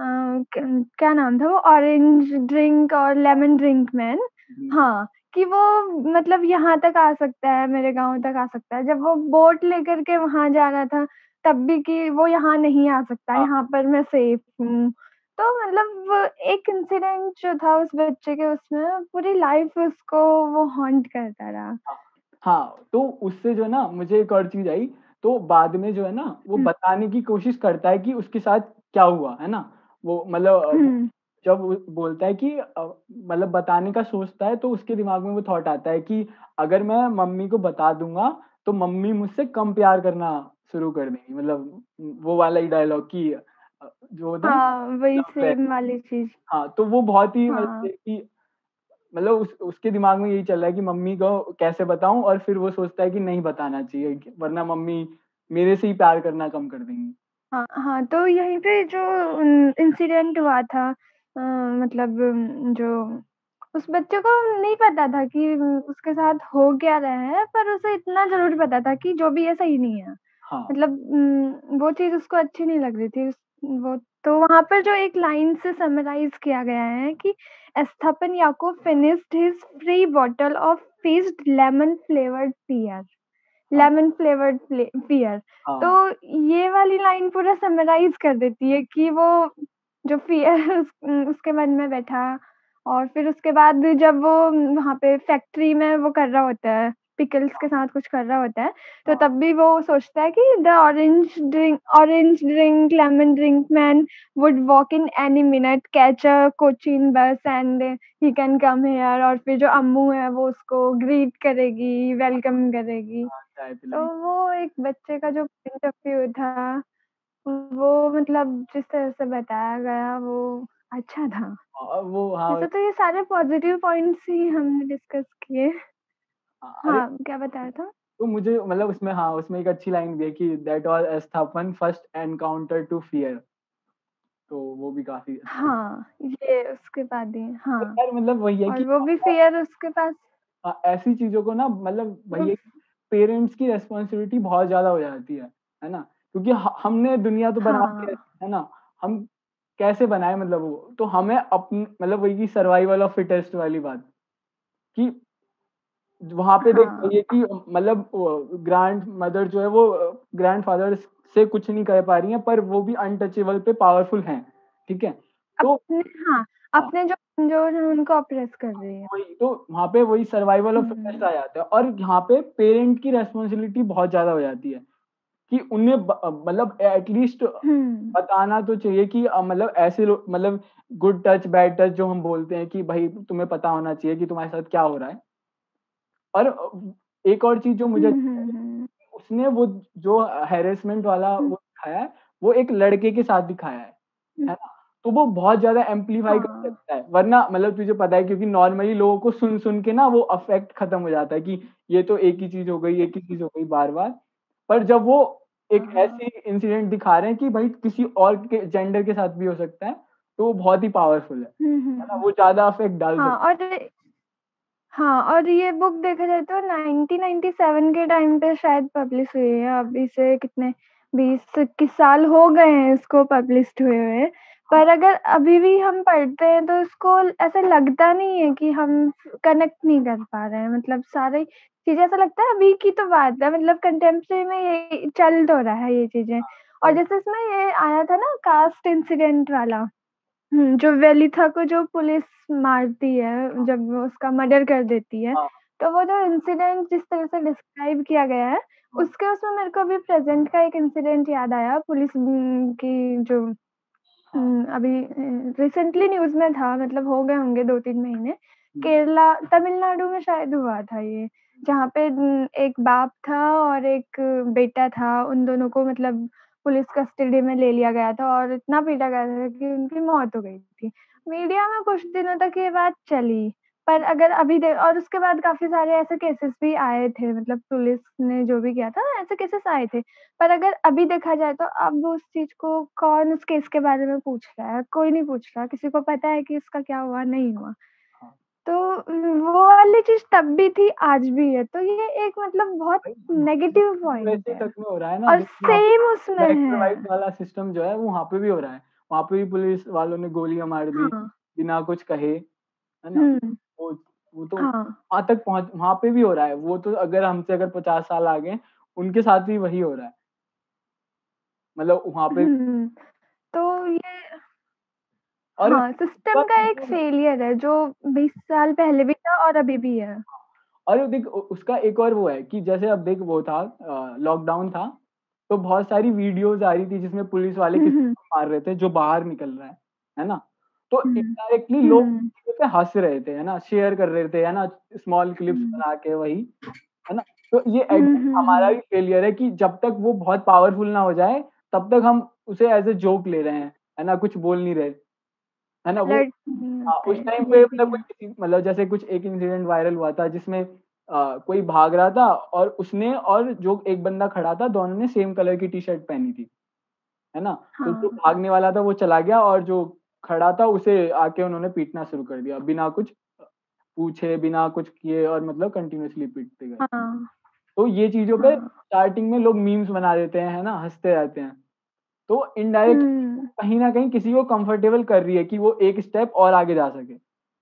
क क्या नाम था वो ऑरेंज ड्रिंक और लेमन ड्रिंक मैन हुँ, हाँ, कि वो मतलब यहाँ तक आ सकता है, मेरे गाँव तक आ सकता है। जब वो बोट लेकर के वहाँ जा रहा था, तब भी कि वो यहाँ नहीं आ सकता, हाँ, यहाँ पर मैं सेफ हूँ। तो मतलब वो एक इंसिडेंट जो था उस बच्चे के उसमें, पूरी लाइफ़ उसको वो हॉन्ट करता रहा। हाँ, हाँ, तो उससे जो है ना मुझे एक और चीज़ आई, तो बाद में जो है ना वो हुँ, बताने की कोशिश करता है कि उसके साथ क्या हुआ, है ना? वो मतलब अ, वो हुँ, जब वो बोलता है कि अ, मतलब बताने का सोचता है तो उसके दिमाग में वो थॉट आता है कि अगर मैं मम्मी को बता दूँगा, तो मम्मी मुझसे कम प्यार करना शुरू कर देंगी। मतलब वो वाला ही डायलॉग कि अ, जो होता है ना हाँ, वही लव लैंग्वेज सेम वाली चीज़। हाँ, तो वो बहुत ही मतलब हाँ, एक कि मतलब उस उसके दिमाग में यही चल रहा है कि मम्मी को कैसे बताऊँ और फिर वो सोचता है कि नहीं बताना चाहिए कि वरना मम्मी मेरे से ही प्यार करना कम कर देंगी। हाँ, हाँ, तो यहीं पे जो उम, इंसिडेंट हुआ था अ, मतलब उम, जो उस बच्चे को नहीं पता था कि उम, उसके साथ हो क्या रहा है, पर उसे इतना ज़रूर पता था कि जो भी है सही नहीं है। हाँ, मतलब उम, वो चीज़ उसको अच्छी नहीं लग रही थी। उस वो तो वहाँ पर जो एक लाइन से समराइज़ किया गया है कि Esthappen Yakub finished his free bottle of fizzed lemon flavoured beer हाँ, लेमन फ्लेवर्ड फ्ले बियर। तो हाँ, ये वाली लाइन पूरा समराइज़ कर देती है कि वो जो फ़ियर उस उम, उसके मन में बैठा और फिर उसके बाद जब वो वहाँ पे फैक्ट्री में वो कर रहा होता है, पिकल्स के साथ कुछ कर रहा होता है, तो हाँ, तब भी वो सोचता है कि the orange drink orange drink lemon drink man would walk in any minute, catch a Cochin bus and he can come here और फिर जो अम्मू है वो उसको ग्रीट करेगी, वेलकम करेगी। हाँ, चाय तो पिलाई। वो एक बच्चे का जो पॉइंट ऑफ व्यू था, वो मतलब जिस तरह से बताया गया वो अच्छा था। अ, वो हाँ, वैसे तो ये सारे पॉज़िटिव पॉइंट्स ही हमने डिस्कस किए। हाँ, अरे हाँ, क्या बताया था? तो मुझे मतलब उसमें हाँ, उसमें एक अच्छी लाइन भी है कि that was Esthappen first encounter to fear तो वो भी काफ़ी अच्छा लगा। हाँ, ये उसके बाद ही और हाँ, यार मतलब वही है और कि वो भी फ़ियर उसके पास हाँ, ऐसी चीज़ों को ना मतलब वही उस है पेरेंट्स की रिस्पॉन्सिबिलिटी बहुत ज़्यादा हो जाती है, है ना? क्योंकि ह हमने दुनिया तो बना दी है, हाँ, है ना? हम कैसे बनाए मतलब वो, तो हमें अपन मतलब वही की सर्वाइवल ऑफ फिटेस्ट वाली बात, कि वहाँ पे देख हाँ, पाइए कि मतलब अ, ग्रैंडमदर जो है वो अ, ग्रैंडफ़ादर से कुछ नहीं कर पा रही हैं, पर वो भी अनटचेबल पे पावरफुल हैं, ठीक है? तो अपने हाँ, हाँ, अपने जो कमज़ोर हैं उनको ऑप्रेस कर रही है। वही तो वहाँ पे वही सर्वाइवल ऑफ फिटेस्ट हुँ, आ जाता है और यहाँ पे पेरेंट की रिस्पॉन्सिबिलिटी बहुत ज़्यादा हो जाती है, कि उन्हें ब मतलब एटलीस्ट हुँ, बताना तो चाहिए कि अ, मतलब ऐसे लो मतलब गुड टच, बैड टच जो हम बोलते हैं कि भई तुम्हें पता होना चाहिए कि तुम्हारे साथ क्या हो रहा है। और अ, एक और चीज़ जो मुझे हुँ, लगता हुँ, है, हुँ, उसने वो जो हैरेसमेंट वाला हुँ, वो दिखाया है, वो एक लड़के के साथ दिखाया है, हुँ, है ना? तो वो बहुत ज़्यादा एम्प्लीफाई कर हाँ, सकता है, वरना मतलब तुझे पता है क्योंकि नॉर्मली लोगों को सुन-सुन के ना वो अफ़ेक्ट खत्म हो जाता है कि ये तो एक ही चीज़ हो गई, एक ही चीज़ हो गई बार-बार। पर जब वो एक हाँ, ऐसी इंसिडेंट दिखा रहे हैं कि भाई किसी और के जेंडर के साथ भी हो सकता है, तो वो बहुत ही पावरफुल है, हुँ, हुँ, है ना? हुँ, वो ज़्यादा अफ़ेक्ट डाल हाँ, सकता और हाँ, और ये बुक देखा जाए तो नाइनटीन नाइंटी सेवन के टाइम पे शायद पब्लिश हुई है, अभी से कितने बीस इक्कीस साल हो गए हैं इसको पब्लिश्ड हुए हुए। है। पर अगर अभी भी हम पढ़ते हैं तो इसको ऐसा लगता नहीं है कि हम कनेक्ट नहीं कर पा रहे हैं, मतलब सारी चीज़ें ऐसा लगता है अभी की तो बात है, मतलब कंटेम्परेरी में ये चल तो रहा है ये चीज़ें। और हाँ, जैसे इसमें ये आया था ना कास्ट इंसिडेंट वाला, हुँ, जो वेलिथा को जो पुलिस मारती है, जब वो उसका मर्डर कर देती है, हाँ, तो वो जो इंसिडेंट जिस तरह से डिस्क्राइब किया गया है, हाँ, उसके उसमें मेरे को अभी प्रेज़ेंट का एक इंसिडेंट याद आया पुलिस उम, की जो हाँ, हुँ, अभी अ, रिसेंटली न्यूज़ में था, मतलब हो गए होंगे दो तीन महीने। हुँ, केरला तमिलनाडु में शायद हुआ था ये, जहाँ पे उम, एक बाप था और एक बेटा था, उन दोनों को मतलब पुलिस कस्टडी में ले लिया गया था और इतना पीटा गया था कि उनकी मौत हो गई थी। मीडिया में कुछ दिनों तक ये बात चली, पर अगर अभी दे और उसके बाद काफ़ी सारे ऐसे केसेस भी आए थे, मतलब पुलिस ने जो भी किया था, ऐसे केसेस आए थे। पर अगर अभी देखा जाए तो अब उस चीज़ को कौन उस केस के बारे में पूछ रहा है? कोई नहीं पूछ रहा, किसी को पता है कि इसका क्या हुआ, नहीं हुआ। हाँ। तो उम, वो वाली चीज़ तब भी थी, आज भी है। तो ये एक मतलब बहुत भाई नेगेटिव पॉइंट यूएसए है तक में हो रहा है ना, और जैसे वहाँ पे सेम उसमें ब्लैक एंड व्हाइट है। वाला सिस्टम जो है वो वहाँ पे भी हो रहा है। वहाँ पे भी पुलिस वालों ने गोलियाँ मार दी, हाँ। बिना कुछ कहे, है ना? हुँ। वो वो तो हाँ। वहाँ तक पहुँच वहाँ पे भी हो रहा है। वो तो अगर हमसे अगर पचास साल आगे हैं, उनके साथ भी वही हो रहा है। मतलब वहाँ पे हुँ। तो ये और हाँ, उसका सिस्टम का एक मतलब फेलियर है जो बीस साल पहले भी था और अभी भी है। और देख उ उसका एक और वो है कि जैसे अब देख वो था अ, लॉकडाउन था, तो बहुत सारी वीडियोज़ आ रही थी जिसमें पुलिस वाले हुँ, किसी हुँ। को मार रहे थे जो बाहर निकल रहा है, है ना? तो हुँ। इनडायरेक्टली लोग हुँ। उस पे हँस रहे थे, है ना? शेयर कर रहे थे, है ना? स्मॉल क्लिप्स हुँ। बना के वही, है ना? तो ये हुँ, अगेन हुँ, हमारा हुँ। भी फेलियर है कि जब तक वो बहुत पावरफुल ना हो जाए, तब तक हम उसे एज़ अ जोक ले रहे हैं, है ना? कुछ बोल नहीं रहे, है ना? वो अलर्ट नहीं हाँ, होते, उस टाइम ये पे भी मतलब कोई है। किसी मतलब जैसे कुछ एक इंसिडेंट वायरल हुआ था जिसमें अ, कोई भाग रहा था और उसने और जो एक बंदा खड़ा था, दोनों ने सेम कलर की टी-शर्ट पहनी थी, है ना? तो जो हाँ। भागने वाला था वो चला गया और जो खड़ा था उसे आके उन्होंने पीटना शुरू कर दिया, बिना कुछ पूछे, बिना कुछ किए और मतलब कंटीन्यूअसली पीटते गए। हाँ, तो ये चीज़ों पे हाँ। स्टार्टिंग में लोग मीम्स बना देते हैं, है ना? हँसते रहते हैं। तो इनडायरेक्टली हुँ। कहीं न कहीं किसी को कंफर्टेबल कर रही है कि वो एक स्टेप और आगे जा सके,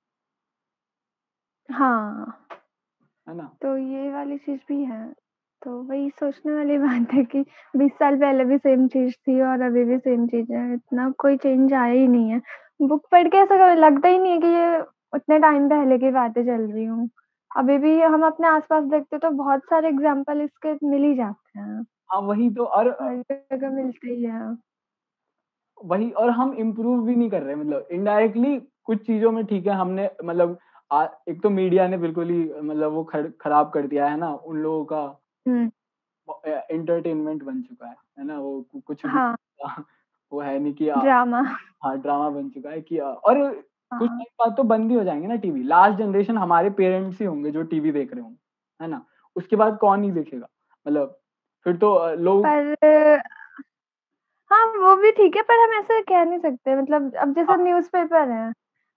हाँ, है ना? तो ये वाली चीज़ भी है। तो वही सोचने वाली बात है कि बीस साल पहले भी सेम चीज़ थी और अभी भी सेम चीज़ है, इतना कोई चेंज आया ही नहीं है। बुक पढ़ के ऐसा कभी लगता ही नहीं है कि ये उतने टाइम पहले की बातें चल रही हों। अभी भी हम अपने आस-पास देखते तो बहुत सारे एग्ज़ाम्पल इसके मिल ही जाते हैं, हाँ, वही तो और अ, हर जगह मिलते ही हैं। वही और हम इम्प्रूव भी नहीं कर रहे मतलब इनडायरेक्टली कुछ चीज़ों में ठीक है हमने मतलब अ, एक तो मीडिया ने बिल्कुल ही मतलब वो खर खराब कर दिया है ना, उन लोगों का हुँ। अ, एंटरटेनमेंट बन चुका है, है ना? वो कु कुछ भी हाँ, वो है नहीं कि अ, ड्रामा। हाँ, ड्रामा बन चुका है कि अ, और कुछ हाँ। टाइम बाद तो बंद ही हो जाएँगे ना टीवी। लास्ट जनरेशन हमारे पेरेंट्स ही होंगे जो टीवी देख रहे होंगे, है ना? उसके बाद कौन ही देखेगा? मतलब फिर तो अ, लोग पर हाँ, वो भी ठीक है, पर हम ऐसे कह नहीं सकते, मतलब अब हाँ, जैसे न्यूज़पेपर है,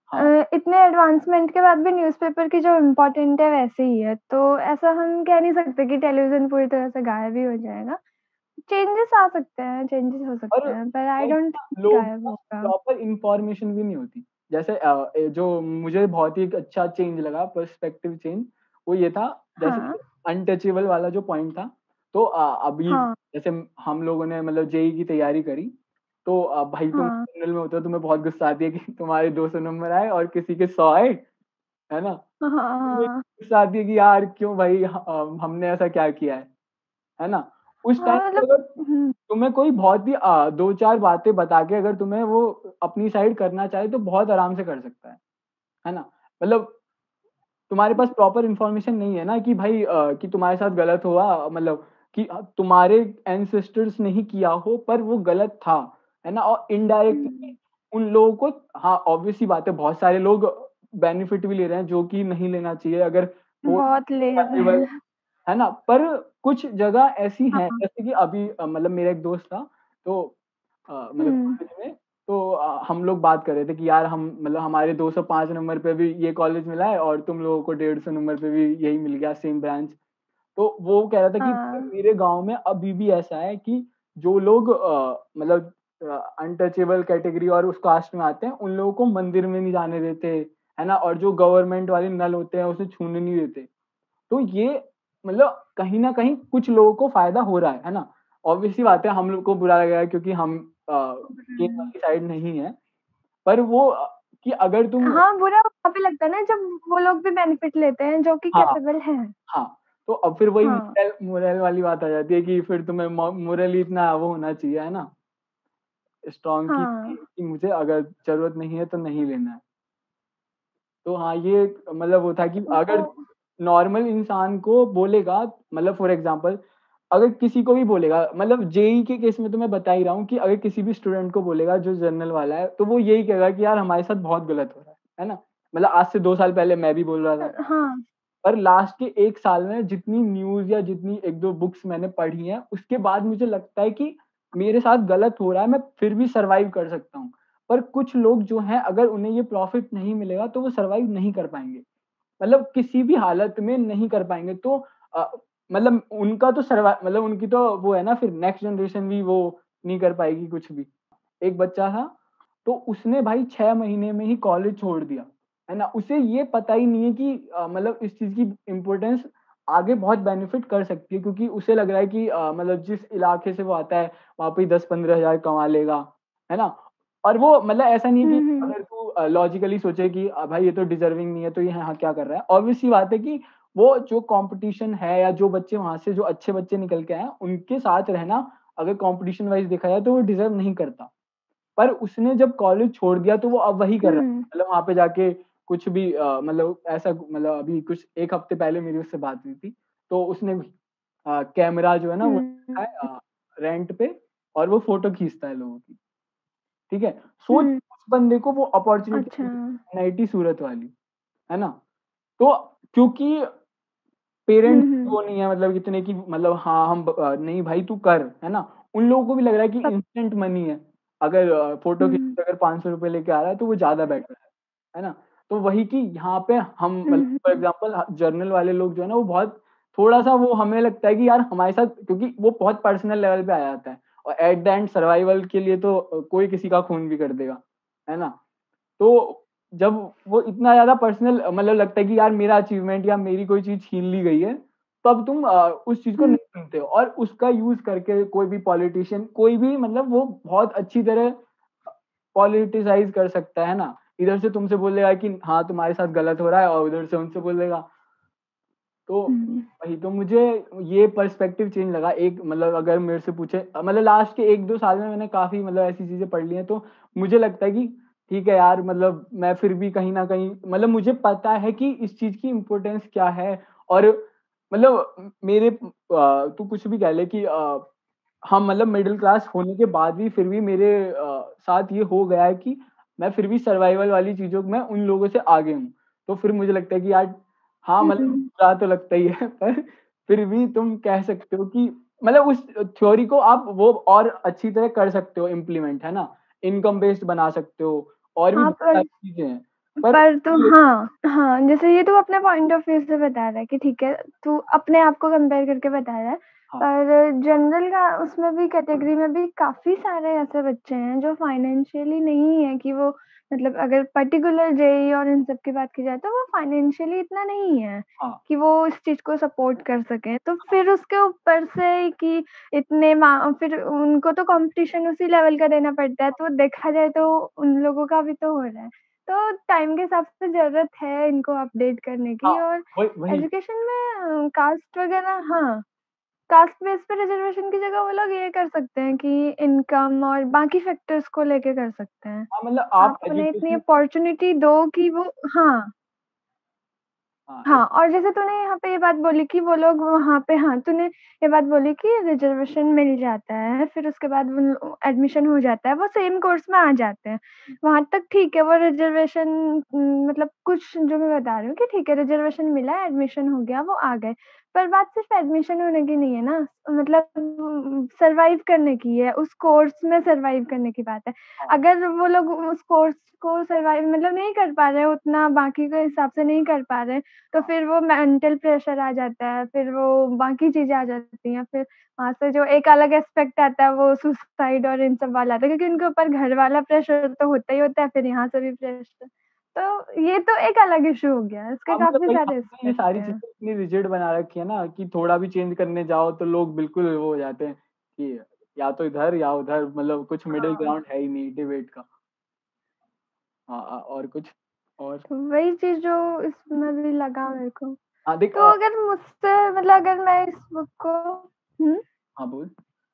अ, हाँ। इतने एडवांसमेंट के बाद भी न्यूज़पेपर की जो इम्पोर्टेंट है वैसे ही है, तो ऐसा हम कह नहीं सकते कि टेलीविज़न पूरी तरह से गायब ही हो जाएगा। चेंजेस आ सकते हैं, चेंजेस हो और सकते हैं, पर आई लाइक डोंट ना थिंक लोगों के गायब पास होगा। प्रॉपर इन्फॉर्मेशन भी नहीं होती। जैसे अ, ए जो मुझे बहुत ही एक अच्छा चेंज लगा पर्सपेक्टिव चेंज, वो ये था जैसे हाँ, अनटचेबल वाला जो पॉइंट था, तो अ, अभी हाँ, जैसे हम लोगों ने मतलब जेईई की तैयारी करी, तो अ, भाई तुम हाँ, जनरल में होते हो, तुम्हें बहुत गुस्सा आती है कि तुम्हारे दो सौ नंबर आए और किसी के सौ आए, है ना? हाँ, तुम्हें हाँ। गुस्सा आती है कि यार क्यों भाई ह अ, हमने ऐसा क्या किया है, है ना? उस टाइम हाँ, पे मतलब अगर हुँ, तुम्हें कोई बहुत ही अ, दो चार बातें बता के अगर तुम्हें वो अपनी साइड करना चाहे तो बहुत आराम से कर सकता है, है ना? मतलब तुम्हारे पास प्रॉपर इन्फॉर्मेशन नहीं है ना कि भाई अ, कि तुम्हारे साथ गलत हुआ मतलब कि अ, तुम्हारे एंसेस्टर्स ने ही किया हो पर वो गलत था, है ना? और इनडायरेक्टली हुँ, उन लोगों को हाँ, ऑब्वियस सी बात है बहुत सारे लोग बेनिफिट भी ले रहे हैं जो कि नहीं लेना चाहिए अगर हो बहुत ले रहे survival हैं। है ना? पर कुछ जगह ऐसी हैं हाँ, जैसे कि अभी अ, मतलब मेरा एक दोस्त था तो अ, मतलब हुँ, कॉलेज में तो अ, हम लोग बात कर रहे थे कि यार हम मतलब हमारे दो सौ पाँच नंबर पे भी ये कॉलेज मिला है और तुम लोगों को डेढ़ सौ नंबर पे भी यही मिल गया सेम ब्रांच। तो वो कह रहा था कि हाँ, मेरे गाँव में अभी भी ऐसा है कि जो लोग अ, मतलब अ, अनटचेबल कैटेगरी और उस कास्ट में आते हैं, उन लोगों को मंदिर में नहीं जाने देते, है ना? और जो गवर्नमेंट वाले नल होते हैं उसे छूने नहीं देते। तो ये मतलब कहीं न कहीं कुछ लोगों को फ़ायदा हो रहा है, है ना? ऑब्वियस सी बात है हम लोग को बुरा लगेगा क्योंकि हम अ, गेम हुँ। वाली साइड नहीं है। पर वो अ, कि अगर तुम हाँ, बुरा वहाँ पे लगता है ना जब वो लोग भी बेनिफिट लेते हैं जो कि हाँ, कैपेबल हैं। हाँ, तो अब फिर वही हाँ, मोरल मोरल वाली बात आ जाती है कि फिर तुम्हें मो मोरली इतना वो होना चाहिए, है ना? स्ट्रॉन्ग कि हाँ। कि मुझे अगर ज़रूरत नहीं है तो नहीं लेना है। तो हाँ, ये एक मतलब वो था कि वो अगर नॉर्मल इंसान को बोलेगा मतलब फॉर एग्ज़ाम्पल अगर किसी को भी बोलेगा मतलब जेईई के केस में तो मैं बता ही रहा हूँ कि अगर किसी भी स्टूडेंट को बोलेगा जो जनरल वाला है, तो वो यही कहेगा कि यार हमारे साथ बहुत गलत हो रहा है, है ना? मतलब आज से दो साल पहले मैं भी बोल रहा अ, था। हाँ। पर लास्ट के एक साल में जितनी न्यूज़ या जितनी एक दो बुक्स मैंने पढ़ी हैं, उसके बाद मुझे लगता है कि मेरे साथ गलत हो रहा है, मैं फिर भी सर्वाइव कर सकता हूँ। पर कुछ लोग जो हैं अगर उन्हें ये प्रॉफ़िट नहीं मिलेगा तो वो सर्वाइव नहीं कर पाएँगे। मतलब किसी भी हालत में नहीं कर पाएँगे तो अ, मतलब उनका तो सर्वा मतलब उनकी तो वो है ना फिर नेक्स्ट जनरेशन भी वो नहीं कर पाएगी कुछ भी। एक बच्चा था, तो उसने भाई छह महीने में ही कॉलेज छोड़ दिया, है ना? उसे ये पता ही नहीं है कि अ, मतलब इस चीज़ की इम्पोर्टेंस आगे बहुत बेनिफिट कर सकती है क्योंकि उसे लग रहा है कि अ, मतलब जिस इलाके से वो आता है, वहाँ पे दस पंद्रह हज़ार कमा लेगा, है ना? और वो मतलब ऐसा नहीं है हुँ, कि हुँ। अगर तू अ, लॉजिकली सोचे कि अ, भाई ये तो डिज़र्विंग नहीं है, तो ये यहाँ क्या कर रहा है? ऑब्वियस सी बात है कि वो जो कॉम्पिटिशन है या जो बच्चे वहाँ से जो अच्छे बच्चे निकल के आए हैं, उनके साथ रहना अगर कॉम्पिटिशन वाइज़ देखा जाए तो वो डिज़र्व नहीं करता। पर उसने जब कॉलेज छोड़ दिया तो वो अब वही कर रहा है। हुँ, मतलब वहाँ पे जाके कुछ भी अ, मतलब ऐसा मतलब अभी कुछ एक हफ्ते पहले मेरी उससे बात हुई थी। तो उसने अ, कैमरा जो है ना वो रखा है हुँ, अ, रेंट पे और वो फ़ोटो खींचता है लोगों की। ठीक है? सोच हुँ। उस बंदे को वो अपॉर्च्युनिटी अच्छा। मिली एनआईटी सूरत वाली, है ना? तो क्योंकि हुँ, पेरेंट्स हुँ। वो नहीं है मतलब इतने कि मतलब हाँ, हम ब अ, नहीं भाई तू कर, है ना? उन लोगों को भी लग रहा है कि तब इंस्टेंट मनी है। अगर अ, फ़ोटो खींच हुँ, के अगर ₹पाँच सौ लेके आ रहा है तो वो ज़्यादा बेटर है, है ना? तो वही कि यहाँ पे हम मतलब हुँ, फॉर हुँ। एग्ज़ाम्पल ह जर्नल वाले लोग जो है ना वो बहुत थोड़ा-सा वो हमें लगता है कि यार हमारे साथ क्योंकि वो बहुत पर्सनल लेवल पे आ जाता है और एट द एंड सर्वाइवल के लिए तो अ, कोई किसी का खून भी कर देगा, है ना? तो जब वो इतना ज़्यादा पर्सनल मतलब लगता है कि यार मेरा अचीवमेंट या मेरी कोई चीज़ छीन ली गई है, तब तुम अ, उस चीज़ को हुँ, नहीं सुनते हो और उसका यूज़ करके कोई भी पॉलिटिशियन कोई भी मतलब वो बहुत अच्छी तरह पॉलिटिसाइज़ कर सकता है ना? इधर से तुमसे बोलेगा कि हाँ, तुम्हारे साथ गलत हो रहा है और उधर से उनसे बोलेगा तो हुँ। वही तो मुझे ये पर्सपेक्टिव चेंज लगा एक मतलब अगर मेरे से पूछे अ, मतलब लास्ट के एक दो साल में मैंने काफ़ी मतलब ऐसी चीज़ें पढ़ ली हैं, तो मुझे लगता है कि ठीक है यार मतलब मैं फिर भी कहीं न कहीं मतलब मुझे पता है कि इस चीज़ की इम्पोर्टेंस क्या है और मतलब म मेरे अ, तू कुछ भी कह ले कि अ, हम मतलब मिडल क्लास होने के बाद भी फिर भी मेरे अ, साथ ये हो गया है कि मैं फिर भी सर्वाइवल वाली चीज़ों में उन लोगों से आगे हूँ। तो फिर मुझे लगता है कि यार हाँ, हुँ, मतलब हुँ। बुरा तो लगता ही है पर फिर भी तुम कह सकते हो कि मतलब उस थ्योरी को आप वो और अच्छी तरह कर सकते हो इम्प्लीमेंट, है ना? इनकम बेस्ड बना सकते हो और भी हाँ, बहुत पर सारी चीज़ें हैं। पर पर तू ये हाँ, हाँ, जैसे ये तू अपने पॉइंट ऑफ व्यू से बता रहा है कि ठीक है, तू अपने आप को कंपेयर करके बता रहा है। हाँ, पर जनरल का उसमें भी कैटेगरी में भी काफ़ी सारे ऐसे बच्चे हैं जो फाइनेंशियली नहीं है कि वो मतलब अगर पर्टिकुलर जेईई और इन सब की बात की जाए तो वो फाइनेंशियली इतना नहीं है हाँ, कि वो इस चीज़ को सपोर्ट कर सकें। तो फिर उसके ऊपर से कि इतने मा फिर उनको तो कॉम्पिटिशन उसी लेवल का देना पड़ता है, तो देखा जाए तो उन लोगों का भी तो हो रहा है। तो टाइम के हिसाब से ज़रूरत है इनको अपडेट करने हाँ, की और वही वही एजुकेशन में अ, कास्ट वगैरह हाँ, कास्ट बेस पे रिज़र्वेशन की जगह वो लोग ये कर सकते हैं कि इनकम और बाकी फैक्टर्स को लेके कर सकते हैं। हाँ, मतलब आप आप उन्हें इतनी एजुकेशन अपॉर्च्युनिटी दो कि वो हाँ। हाँ, हाँ, और जैसे तूने यहाँ पे ये बात बोली कि वो लोग वहाँ पे हाँ, तूने ये बात बोली कि रिज़र्वेशन मिल जाता है, फिर उसके बाद उन एडमिशन हो जाता है, वो सेम कोर्स में आ जाते हैं। एज वहाँ तक ठीक है, वो रिज़र्वेशन उम, मतलब कुछ जो मैं बता रही हूँ कि ठीक है, रिज़र्वेशन मिला, एडमिशन हो गया, वो आ गए। पर बात सिर्फ़ एडमिशन होने की नहीं है ना, मतलब उम, सर्वाइव करने की है, उस कोर्स में सर्वाइव करने की बात है। हाँ, अगर वो लोग उस कोर्स को सर्वाइव मतलब नहीं कर पा रहे, उतना बाकी के हिसाब से नहीं कर पा रहे, तो हाँ, फिर वो मेंटल प्रेशर आ जाता है, फिर वो बाकी चीज़ें आ जाती हैं, फिर वहाँ से जो एक अलग एस्पेक्ट आता है वो सुसाइड और इन सब वाला आता है क्योंकि उनके ऊपर घर वाला प्रेशर तो होता ही होता है, फिर यहाँ से भी प्रेशर। तो ये तो एक अलग इश्यू हो गया, इसके हाँ, मतलब काफ़ी वही सारे हमने ये एस्पेक्ट सारी हैं। चीज़ें इतनी रिजिड बना रखी है ना कि थोड़ा भी चेंज करने जाओ तो लोग बिल्कुल वो हो जाते हैं कि या तो इधर या उधर, मतलब कुछ मिडल हाँ, ग्राउंड है ही नहीं डिबेट का। हाँ, अ, और कुछ और तो वही चीज़ जो इसमें भी लगा मेरे को। हाँ, देख तो अ, अगर मुझसे मतलब अगर मैं इस बुक को हुँ? हाँ, बोल।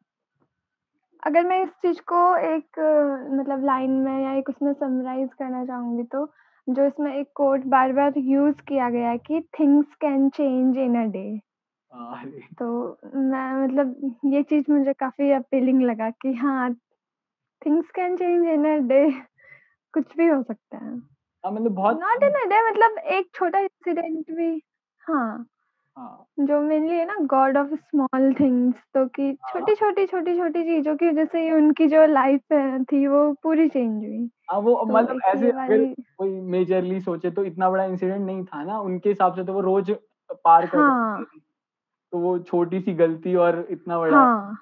अगर मैं इस चीज़ को एक अ, मतलब लाइन में या एक उसमें समराइज़ करना चाहूँगी तो जो इसमें एक कोट बार-बार यूज़ किया गया है कि things can change in a day. हाँ, अरे! तो मैं मतलब ये चीज़ मुझे काफ़ी अपीलिंग लगा कि हाँ, things can change in a day कुछ भी हो सकता है। हाँ, मतलब बहुत नॉट इन अ डे मतलब एक छोटा इंसिडेंट भी हाँ। हाँ, जो मेनली है ना गॉड ऑफ स्मॉल थिंग्स तो कि हाँ, छोटी-छोटी, छोटी-छोटी चीज़ों की वज़ह से ही उनकी जो लाइफ़ है थी वो पूरी चेंज हुई। हाँ, वो तो मतलब एक ऐसे ये अगर वाली कोई मेजरली सोचे तो इतना बड़ा इंसिडेंट नहीं था ना, उनके हिसाब से तो वो रोज़ पार कर रहे हाँ, थे, तो वो छोटी-सी गलती और इतना बड़ा हाँ,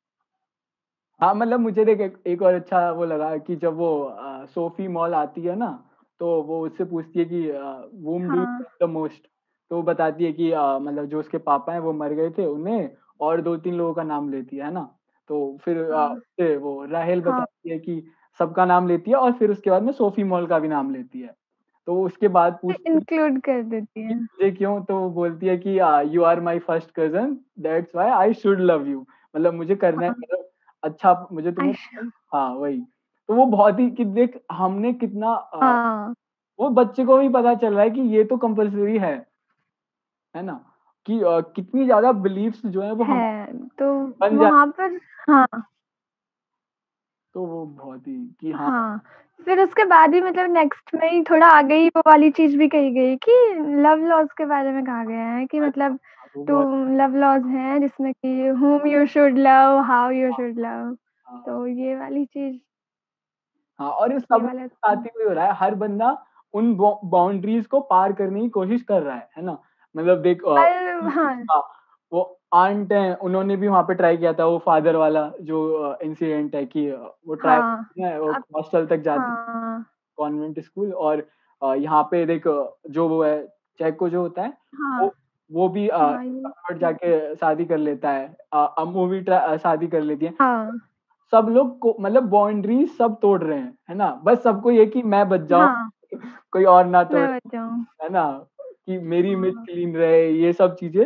हाँ, मतलब मुझे देख एक एक और अच्छा वो लगा कि जब वो अ, सोफ़ी मॉल आती है ना, तो वो उससे पूछती है कि अ, "व्हॉम डू यू हाँ, लव द मोस्ट?" तो वो बताती है कि अ, मतलब जो उसके पापा हैं वो मर गए थे, उन्हें और दो तीन लोगों का नाम लेती है, है ना? तो फिर अ, हाँ, उससे वो राहेल हाँ, बताती है कि सबका नाम लेती है और फिर उसके बाद में सोफ़ी मॉल का भी नाम लेती है। तो उसके बाद पूछती है इंक्लूड कर देती कि हैं। मुझे क्यों? तो वो बोलती है कि अ, "you are my first cousin, that's why I should love you." मतलब मुझे करना है हाँ, मतलब अच्छा मुझे तुम्हें आइश पसंद हाँ, वही। तो वो बहुत ही कि देख हमने कितना अ, हाँ, वो बच्चे को भी पता चल रहा है कि ये तो कंपल्सरी है, है ना? कि अ, कितनी ज़्यादा बिलीफ्स जो हैं वो हम है, तो बन जाए वहाँ पर हाँ। तो वो बहुत ही कि हाँ, हाँ, फिर उसके बाद ही मतलब नेक्स्ट में ही थोड़ा आगे ही वो वाली चीज़ भी कही गई कि लव लॉज़ के बारे में कहा गया है कि हाँ, मतलब हाँ, वो टू बहुत लव लॉज़ हैं जिसमें कि whom you should love, how you हाँ, शुड लव। हाँ। तो ये वाली चीज़ हाँ, और ये ये सब वाला लोग साथ ही में हो रहा है, हर बंदा उन बॉ बाउंड्रीज़ को पार करने की कोशिश कर रहा है, है ना? मतलब देख अ, पर कि हाँ, हाँ, वो आंट हैं, उन्होंने भी वहाँ पे ट्राई किया था, वो फादर वाला जो अ, इंसिडेंट है कि अ, वो ट्राई हाँ, है, वो अब हॉस्टल तक जाती हाँ, कॉन्वेंट स्कूल और अ, यहाँ पे देख अ, जो वो है, चैको जो होता है, हाँ, वो वो भी अ, हाँ, ये कन्वर्ट जाके शादी कर लेता है। अ, अम्मू भी ट्रा अ, शादी कर लेती है। हाँ, सब लोग को मतलब बाउंड्रीज़ सब तोड़ रहे हैं, है ना? बस सबको ये कि मैं बच जाऊँ, हाँ, कोई और ना मैं तोड़े, बच जाऊँ। है ना? कि मेरी इमेज हाँ, क्लीन रहे, ये सब चीज़ें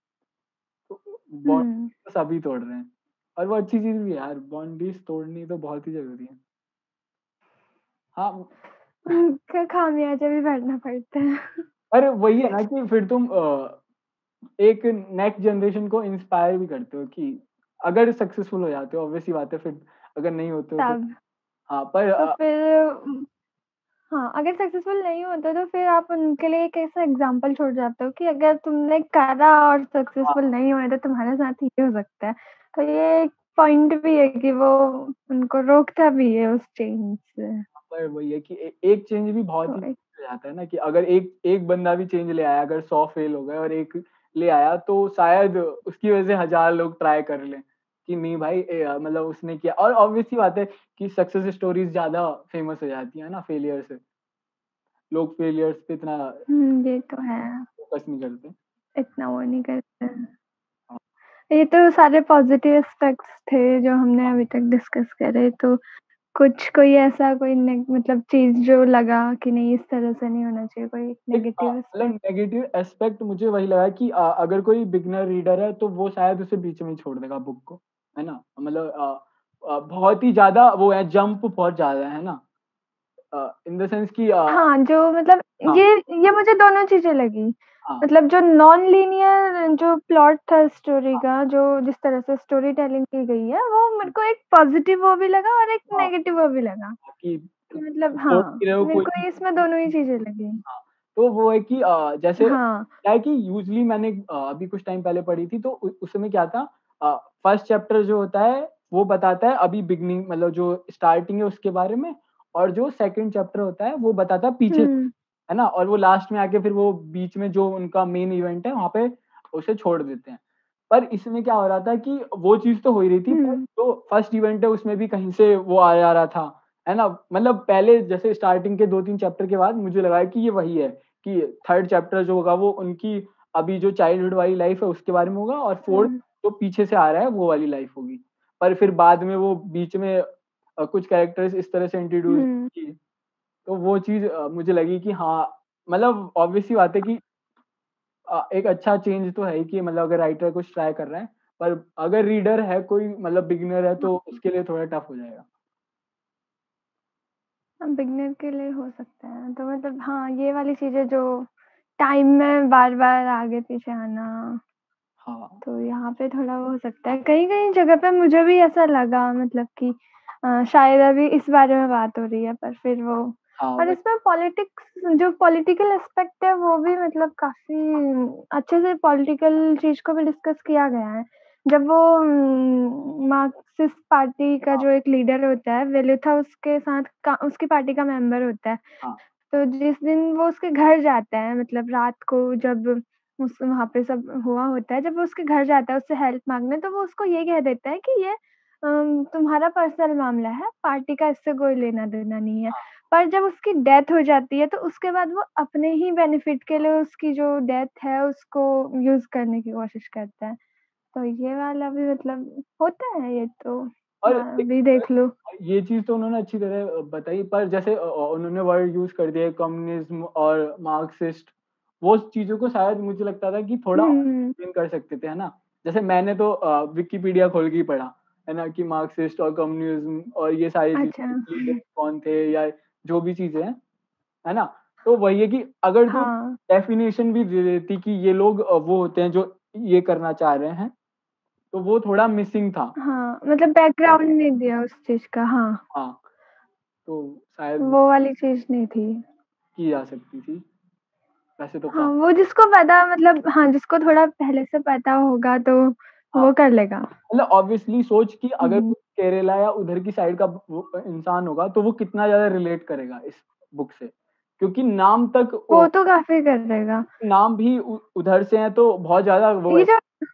हुँ, बाउंड्रीज़ तो सभी तोड़ रहे हैं। और वो अच्छी चीज़ भी है यार, बाउंड्रीज़ तोड़नी तो बहुत ही ज़रूरी है। हाँ, उनका खामियाज़ा भी भरना पड़ता है। पर वही है ना कि फिर तुम अ, एक नेक्स्ट जनरेशन को इंस्पायर भी करते हो कि अगर सक्सेसफुल हो जाते हो ऑब्वियस सी बात है फिर अगर नहीं होते हो तो तब, हाँ, पर तो अ, फिर उम हाँ, अगर सक्सेसफुल नहीं होते तो फिर आप उनके लिए एक ऐसा एग्ज़ाम्पल छोड़ जाते हो कि अगर तुमने करा और सक्सेसफुल हाँ, नहीं हुए तो तुम्हारे साथ ये हो सकता है। तो ये एक पॉइंट भी है कि वो उनको रोकता भी है उस चेंज से। पर वही है कि ए एक चेंज भी बहुत तो ही एक हो जाता है ना कि अगर एक एक बंदा भी चेंज ले आया, अगर सौ फेल हो गए और एक ले आया तो शायद उसकी वजह से हज़ार लोग ट्राई कर लें, कि नहीं भाई ए अ, मतलब उसने किया और ऑब्वियस सी बात है कि सक्सेस स्टोरीज़ ज़्यादा फेमस हो जाती है ना फेलियर से। लोग फेलियर्स पे इतना हुँ, ये तो है। फोकस नहीं करते। इतना वो नहीं करते हैं। हाँ, ये तो सारे पॉज़िटिव एस्पेक्ट्स थे जो हमने अभी तक डिस्कस करे, तो कुछ कोई ऐसा कोई ने मतलब चीज़ जो लगा कि नहीं इस तरह से नहीं होना चाहिए, कोई एक अ, नेगेटिव मतलब एस्पेक्ट? नेगेटिव एस्पेक्ट मुझे वही लगा कि अ, अगर कोई बिगिनर रीडर है तो वो शायद उसे बीच में ही छोड़ देगा बुक को, है ना? मतलब अ अ, बहुत ही ज़्यादा वो है जंप बहुत ज़्यादा है ना? अ, इन द सेंस कि अ, हाँ, जो मतलब हाँ, ये ये मुझे दोनों चीज़ें लगी। हाँ, मतलब जो नॉन लीनियर जो प्लॉट था स्टोरी हाँ, का, जो जिस तरह से स्टोरी टेलिंग की गई है, वो मेरे को एक पॉज़िटिव वो भी लगा और एक हाँ, नेगेटिव वो भी लगा। कि कि मतलब छोड़ हाँ, भी रहे हो मेरे कोई को इसमें भी दोनों ही चीज़ें लगी। हाँ, तो वो है कि अ, जैसे हाँ। क्या है कि यूजुअली मैंने अ, अभी कुछ टाइम पहले पढ़ी थी तो उ उस समय क्या था अ, फर्स्ट चैप्टर जो होता है वो बताता है अभी बिगिनिंग मतलब जो स्टार्टिंग है उसके बारे में और जो सेकंड चैप्टर होता है वो बताता है पीछे, हुँ, है ना? और वो लास्ट में आके फिर वो बीच में जो उनका मेन इवेंट है वहाँ पे उसे छोड़ देते हैं। पर इसमें क्या हो रहा था कि वो चीज़ तो हो ही रही थी पर हुँ, जो फर्स्ट इवेंट है उसमें भी कहीं से वो आ जा रहा था, है ना? मतलब पहले जैसे स्टार्टिंग के दो तीन चैप्टर के बाद मुझे लगा कि ये वही है, कि थर्ड चैप्टर जो होगा वो उनकी अभी जो चाइल्डहुड वाली लाइफ़ है उसके बारे में होगा और फोर्थ हुँ, जो पीछे से आ रहा है वो वाली लाइफ़ होगी। पर फिर बाद में वो बीच में अ, कुछ कैरेक्टर्स इस तरह से इंट्रोड्यूस हुँ। किए, तो वो चीज़ अ, मुझे लगी कि हाँ, मतलब ऑब्वियस सी बात है कि अ, एक अच्छा चेंज तो है ही कि मतलब अगर राइटर कुछ ट्राई कर रहा है, पर अगर रीडर है कोई मतलब बिगिनर है तो उसके लिए थोड़ा टफ हो जाएगा। हाँ, बिगिनर के लिए हो सकता है। तो मतलब हाँ, ये वाली चीज़ें जो टाइम में बार-बार आगे-पीछे आना, हाँ, तो यहाँ पे थोड़ा वो हो सकता है। कहीं-कहीं जगह पे मुझे भी ऐसा लगा मतलब कि अ, शायद अभी इस बारे में बात हो रही है, पर फिर वो हाँ, और वही इसमें पॉलिटिक्स जो पॉलिटिकल एस्पेक्ट है, वो भी मतलब काफ़ी अच्छे से पॉलिटिकल चीज़ को भी डिस्कस किया गया है। जब वो उम, मार्क्सिस्ट पार्टी का हाँ, जो एक लीडर होता है, वेलुथा उसके साथ का उसकी पार्टी का मेंबर होता है। हाँ, तो जिस दिन वो उसके घर जाता है मतलब रात को जब उस वहाँ पे सब हुआ होता है, जब वो उसके घर जाता है उससे हेल्प माँगने तो वो उसको ये कह देता है कि ये अम, तुम्हारा पर्सनल मामला है, पार्टी का इससे कोई लेना-देना नहीं है। हाँ। पर जब उसकी डेथ हो जाती है तो उसके बाद वो अपने ही बेनिफिट के लिए उसकी जो डेथ है उसको यूज़ करने की कोशिश करता है। तो ये वाला भी मतलब होता है ये तो और हाँ, एक अभी देख लो। ये चीज़ तो उन्होंने अच्छी तरह अ, बताई पर जैसे अ अ, उन्होंने वर्ड यूज़ कर दिया कम्युनिज़्म और मार्क्सिस्ट, वो चीज़ों को शायद मुझे लगता था कि थोड़ा और हुँ, एक्सप्लेन कर सकते थे, है ना? जैसे मैंने तो अ, विकिपीडिया खोल के ही पढ़ा, है ना? कि मार्क्सिस्ट और कम्युनिज़्म और ये सारी अच्छा। चीज़ें लीडर कौन थे या जो भी चीज़ें हैं, है ना? तो वही है कि अगर तू हाँ। डेफ़िनेशन भी दे देती कि ये लोग अ, वो होते हैं जो ये करना चाह रहे हैं, तो वो थोड़ा मिसिंग था। हाँ, मतलब बैकग्राउंड नहीं दिया उस चीज़ का, हाँ, हाँ, तो शायद वो वो वाली चीज़ नहीं थी। की जा सकती थी। वैसे तो हाँ, काफ़ी वो जिसको पता मतलब हाँ, जिसको थोड़ा पहले से पता होगा तो हाँ, वो कर लेगा। मतलब ऑब्वियसली सोच कि अगर हुँ, वो केरला या उधर की साइड का वो इंसान होगा, तो वो कितना ज़्यादा रिलेट करेगा इस बुक से। क्योंकि नाम तक ओ वो तो काफ़ी कर देगा। नाम भी उ उधर से हैं तो बहुत ज़्यादा वो ये है जो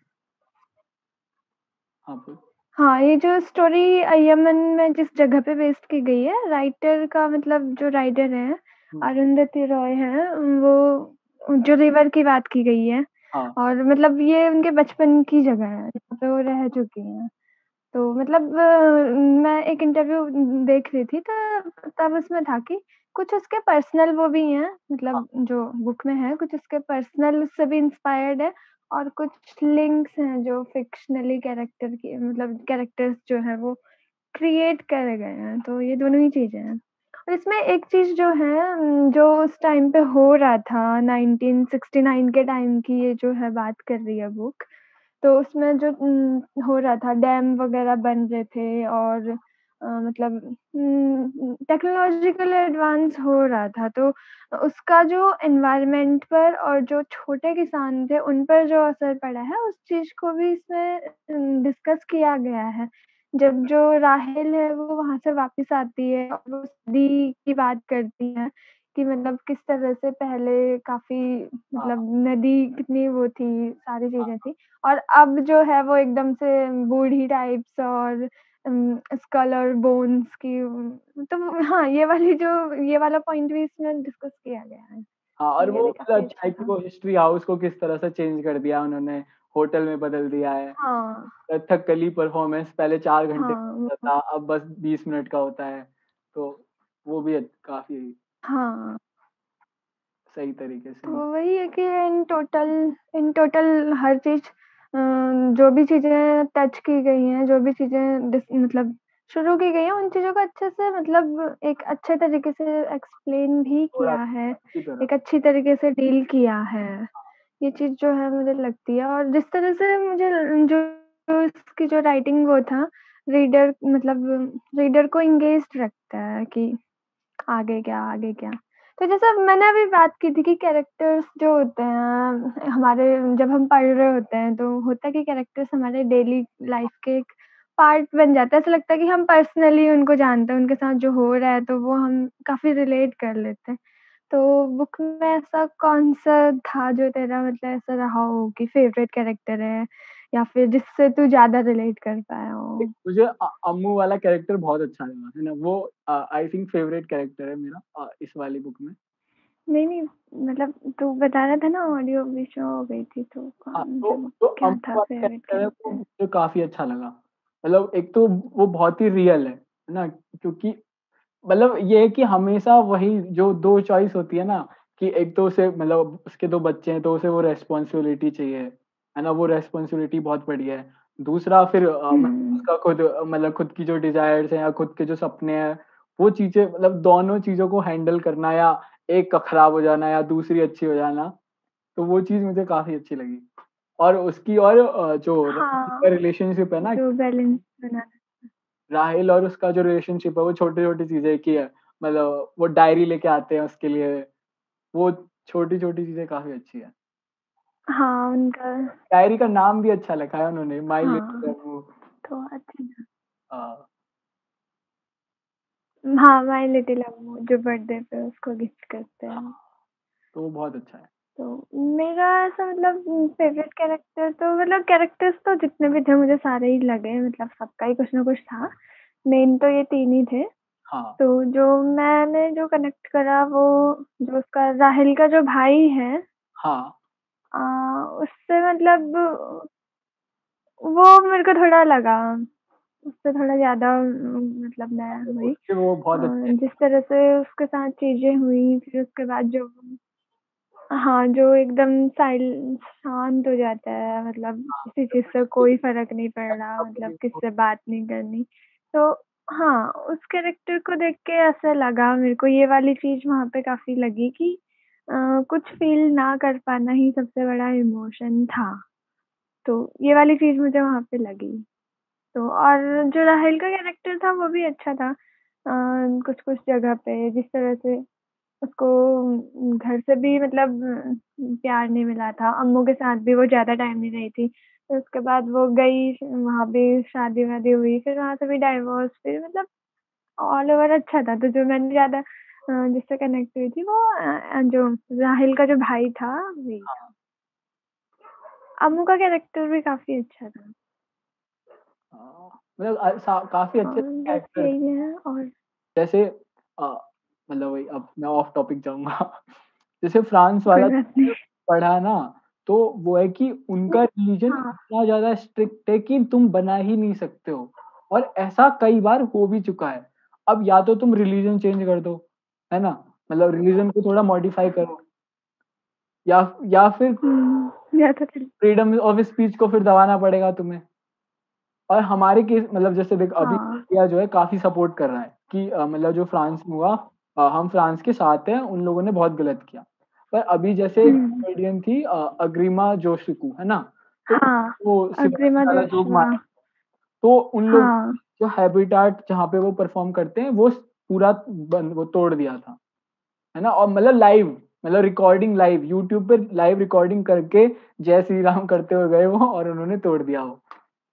हाँ, बोल हाँ, ये जो स्टोरी अ, यमन में जिस जगह पे बेस्ड की गई है, राइटर का मतलब जो राइटर हैं, हुँ, अरुंधति रॉय हैं, वो जो रिवर की बात की गई है हाँ, और मतलब ये उनके बचपन की जगह है, जहाँ पे वो रह चुकी हैं। तो मतलब अ, मैं एक इंटरव्यू देख रही थी तो तब उसमें था कि कुछ उसके पर्सनल वो भी हैं हाँ, मतलब जो बुक में है, कुछ उसके पर्सनल उससे भी इंस्पायर्ड है और कुछ लिंक्स हैं जो फ़िक्शनली कैरेक्टर की मतलब कैरेक्टर्स जो हैं वो क्रिएट करे गए हैं, तो ये दोनों ही चीज़ें हैं। और इसमें एक चीज़ जो है उम, जो उस टाइम पे हो रहा था नाइनटीन सिक्सटी नाइन के टाइम की ये जो है बात कर रही है बुक, तो उसमें जो उम, हो रहा था डैम वग़ैरह बन रहे थे और अ, मतलब उम, टेक्नोलॉजिकल एडवांस हो रहा था, तो उसका जो एनवायरनमेंट पर और जो छोटे किसान थे, उन पर जो असर पड़ा है, उस चीज़ को भी इसमें उम, डिस्कस किया गया है। जब जो राहेल है, वो वहाँ से वापस आती है और वो सदी की बात करती हैं कि मतलब किस तरह से पहले काफ़ी हाँ, मतलब नदी कितनी वो थी, सारी हाँ, चीज़ें थी और अब जो है वो एकदम से बूढ़ी टाइप्स और उम, स्कल और बोन्स की उम, तो हाँ, ये वाली जो ये वाला पॉइंट भी इसमें डिस्कस किया गया है। हाँ तो और ये वो भी मतलब काफ़ी अच्छा अच्छा है कि था। वो हिस्ट्री हाउस को किस तरह से चेंज कर दिया उन्होंने, होटल में बदल दिया है। हाँ, कथकली परफ़ॉर्मेंस पहले चार घंटे हाँ, का वो होता था, अब बस बीस मिनट का होता है। तो वो भी काफ़ी हाँ। सही तरीके से तो हुआ। वही है कि इन टोटल इन टोटल हर चीज़ अ, जो भी चीज़ें टच की गई हैं, जो भी चीज़ें डिस मतलब शुरू की गई हैं, उन चीज़ों को अच्छे से मतलब एक अच्छे तरीके से एक्सप्लेन भी थोड़ा किया है, अच्छी तरह। एक अच्छी तरीके से डील किया है। ये चीज़ जो है मुझे लगती है और जिस तरह से मुझे जो जो इसकी जो राइटिंग वो था, रीडर मतलब रीडर को एंगेज्ड रखता है कि आगे क्या, आगे क्या? तो जैसे मैंने अभी बात की थी कि कैरेक्टर्स जो होते हैं, हमारे जब हम पढ़ रहे होते हैं, तो होता है कि कैरेक्टर्स हमारे डेली लाइफ़ के एक पार्ट बन जाता है। ऐसा लगता है कि हम पर्सनली उनको जानते हैं, उनके साथ जो हो रहा है, तो वो हम काफ़ी रिलेट कर लेते हैं। तो बुक में ऐसा कौन-सा था जो तेरा मतलब ऐसा रहा हो कि फ़ेवरेट कैरेक्टर है या फिर जिससे तू ज़्यादा रिलेट कर पाया हो? मुझे अ, अम्मू वाला कैरेक्टर बहुत अच्छा लगा, है ना? वो uh, I think favourite character है मेरा अ, इस वाली बुक में। नहीं, नहीं, मतलब तू बता रहा था ना ऑडियो भी शो हो गई थी, तो हाँ, कौन तो मतलब तो क्या अम्मू था वाला फ़ेवरेट कैरेक्टर है वो कैरेक्टर? मुझे काफ़ी अच्छा लगा। मतलब एक तो वो बहुत ही रियल है, है ना? क्योंकि मतलब ये है कि हमेशा वही जो दो चॉइस होती है ना, कि एक तो उसे मतलब उसके दो बच्चे हैं, तो उसे वो रिस्पॉन्सिबिलिटी चाहिए, है ना? वो रिस्पॉन्सिबिलिटी बहुत बड़ी है। दूसरा फिर अ, मतलब हुँ, उसका खुद अ, मतलब खुद की जो डिज़ायर्स हैं या खुद के जो सपने हैं, वो चीज़ें मतलब दोनों चीज़ों को हैंडल करना या एक का खराब हो जाना या दूसरी अच्छी हो जाना, तो वो चीज़ मुझे काफ़ी अच्छी लगी। और उसकी और अ, जो राहुल हाँ, का रिलेशनशिप है ना, जो बैलेंस बनाना राहिल और उसका जो रिलेशनशिप है वो छोटी-छोटी चीज़ें की है। मतलब वो डायरी लेके आते हैं उसके लिए, वो छोटी-छोटी चीज़ें काफ़ी अच्छी है। हाँ, उनका डायरी का नाम भी अच्छा रखा है उन्होंने, माय हाँ, लिटिल रैन्बो। तो अच्छी ना अ, हाँ, माय लिटिल अम्मू जो बर्थडे पे उसको गिफ्ट करते हाँ, हैं। तो वो बहुत अच्छा है। तो मेरा ऐसा मतलब फ़ेवरेट कैरेक्टर तो मतलब कैरेक्टर्स तो जितने भी थे मुझे सारे ही लगे मतलब सबका ही कुछ ना कुछ था। मेन तो ये तीन ही थे। हाँ, तो जो मैंने जो कनेक्ट करा वो जो उसका राहिल का जो भाई है हाँ, अ, उससे मतलब वो मेरे को थोड़ा लगा, उससे थोड़ा ज़्यादा उम, मतलब मैं हुई उसके वो अ, बहुत अच्छे हैं। जिस तरह से उसके साथ चीज़ें हुई फिर उसके बाद जो हाँ, जो एकदम साइल शांत हो जाता है मतलब हाँ, किसी जब चीज़ से उसकी कोई फ़र्क नहीं पड़ रहा मतलब किससे बात नहीं करनी। तो हाँ, उस कैरेक्टर को देख के ऐसा लगा मेरे को ये वाली चीज़ वहाँ पे काफ़ी लगी कि अ, कुछ फ़ील ना कर पाना ही सबसे बड़ा इमोशन था। तो ये वाली चीज़ मुझे वहाँ पे लगी। तो और जो राहिल का कैरेक्टर था वो भी अच्छा था। अ, कुछ-कुछ जगह पे जिस तरह से उसको उम, घर से भी मतलब उम, प्यार नहीं मिला था, अम्मू के साथ भी वो ज़्यादा टाइम नहीं रही थी। फिर उसके बाद वो गई, वहाँ भी शादी-वादी हुई, फिर वहाँ से भी डाइवोर्स फिर मतलब ऑल ओवर अच्छा था। तो जो मैंने ज़्यादा अ, जिससे कनेक्ट हुई थी वो अ अ, जो राहिल का जो भाई था वही था। हाँ, अम्मू का कैरेक्टर भी काफ़ी अच्छा था। हाँ, मतलब अ, सा काफ़ी अच्छे और बस कैरेक्टर थे। यही है और जैसे अ, मतलब वही अब मैं ऑफ टॉपिक जाऊँगा। जैसे फ्रांस कोई वाला बात नहीं। पढ़ा ना, तो वो है कि हुँ, उनका रिलीजन हाँ, इतना ज़्यादा स्ट्रिक्ट है कि तुम बना ही नहीं सकते हो और ऐसा कई बार हो भी चुका है। अब या तो तुम रिलीजन चेंज कर दो, है ना? मतलब रिलीजन को थोड़ा मॉडिफाई करो या या फिर हुँ, ज़्यादा चल फ्रीडम ऑफ स्पीच को फिर दबाना पड़ेगा तुम्हें। और हमारे केस मतलब जैसे देख अभी हाँ, इंडिया जो है काफ़ी सपोर्ट कर रहा है कि अ, मतलब जो फ्रांस में हुआ अ, हम फ्रांस के साथ हैं, उन लोगों ने बहुत गलत किया। पर अभी जैसे एक हुँ, कॉमेडियन थी अ, अग्रिमा जोशिकू, है ना? तो हाँ, वो शिवाजी अग्रिमा वाला जोक जोशवा मारा, तो उन लोग हाँ, जो हैबिटेट जहाँ पे वो परफ़ॉर्म करते हैं, वो स पूरा बंद वो तोड़ दिया था, है ना? और मतलब लाइव मतलब रिकॉर्डिंग लाइव यूट्यूब पे लाइव रिकॉर्डिंग करके जय श्री राम करते हुए गए वो और उन्होंने तोड़ दिया वो।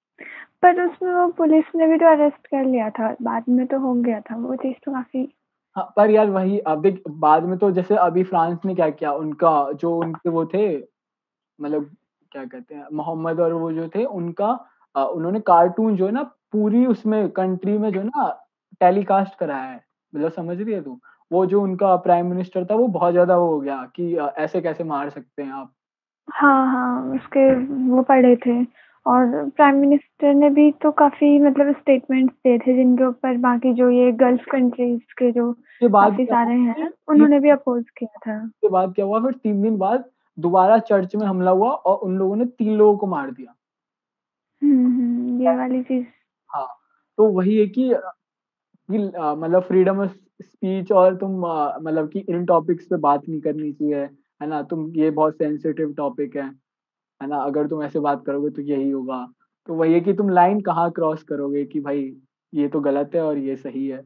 पर उसमें वो पुलिस ने भी तो अरेस्ट कर लिया था, बाद में तो हो गया था, वो चीज़ तो काफ़ी हाँ, पर यार वही अब देख बाद में तो जैसे अभी फ्रांस ने क्या किया, उनका जो उनके वो थे मतलब क्या कहते हैं मोहम्मद और वो जो थे उनका अ, उन्होंने कार्टून जो है ना पूरी उसमें कंट्री में जो है ना टेलीकास्ट कराया है। मतलब समझ रही है तू? वो जो उनका प्राइम मिनिस्टर था वो बहुत ज़्यादा वो हो गया कि अ, ऐसे कैसे मार सकते हैं आप? हाँ, हाँ, उसके वो पढ़े थे और प्राइम मिनिस्टर ने भी तो काफ़ी मतलब स्टेटमेंट्स दिए थे जिनके ऊपर बाकी जो ये गल्फ कंट्रीज़ के जो उसके बाद काफ़ी क्या हुआ सारे कि हैं, तीन उन्होंने भी अपोज़ किया था। उसके बाद क्या हुआ फिर तीन दिन बाद दोबारा चर्च में हमला हुआ और उन लोगों ने तीन लोगों को मार दिया। हुँ, हुँ, ये वाली चीज़ हाँ, तो वही है कि कि अ, मतलब फ्रीडम ऑफ स्पीच और तुम अ, मतलब कि इन टॉपिक्स पे बात नहीं करनी चाहिए, है ना? तुम ये बहुत सेंसिटिव टॉपिक है, है ना? अगर तुम ऐसे बात करोगे तो यही होगा। तो वही है कि तुम लाइन कहाँ क्रॉस करोगे कि भाई ये तो गलत है और ये सही है।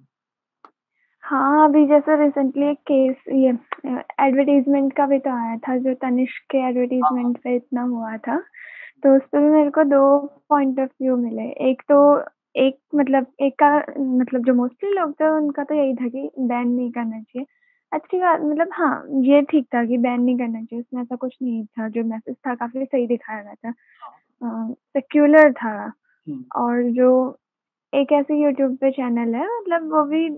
हाँ, अभी जैसे रिसेंटली एक केस ये अ, एडवर्टाइज़मेंट का भी तो आया था जो तनिष्क के हाँ, हाँ। एडवर्टाइज़मेंट पे इतना हुआ था। तो उसपे भी मेरे को दो पॉइंट ऑफ व्यू मिले। एक तो एक मतलब एक का मतलब जो मोस्टली लोग थे उनका तो यही था कि बैन नहीं करना चाहिए। अच्छी बात मतलब हाँ, ये ठीक था कि बैन नहीं करना चाहिए, उसमें ऐसा कुछ नहीं था, जो मैसेज था काफ़ी सही दिखाया गया था। हाँ। अ, सेक्युलर था हुँ, और जो एक ऐसे यूट्यूब पे चैनल है मतलब वो भी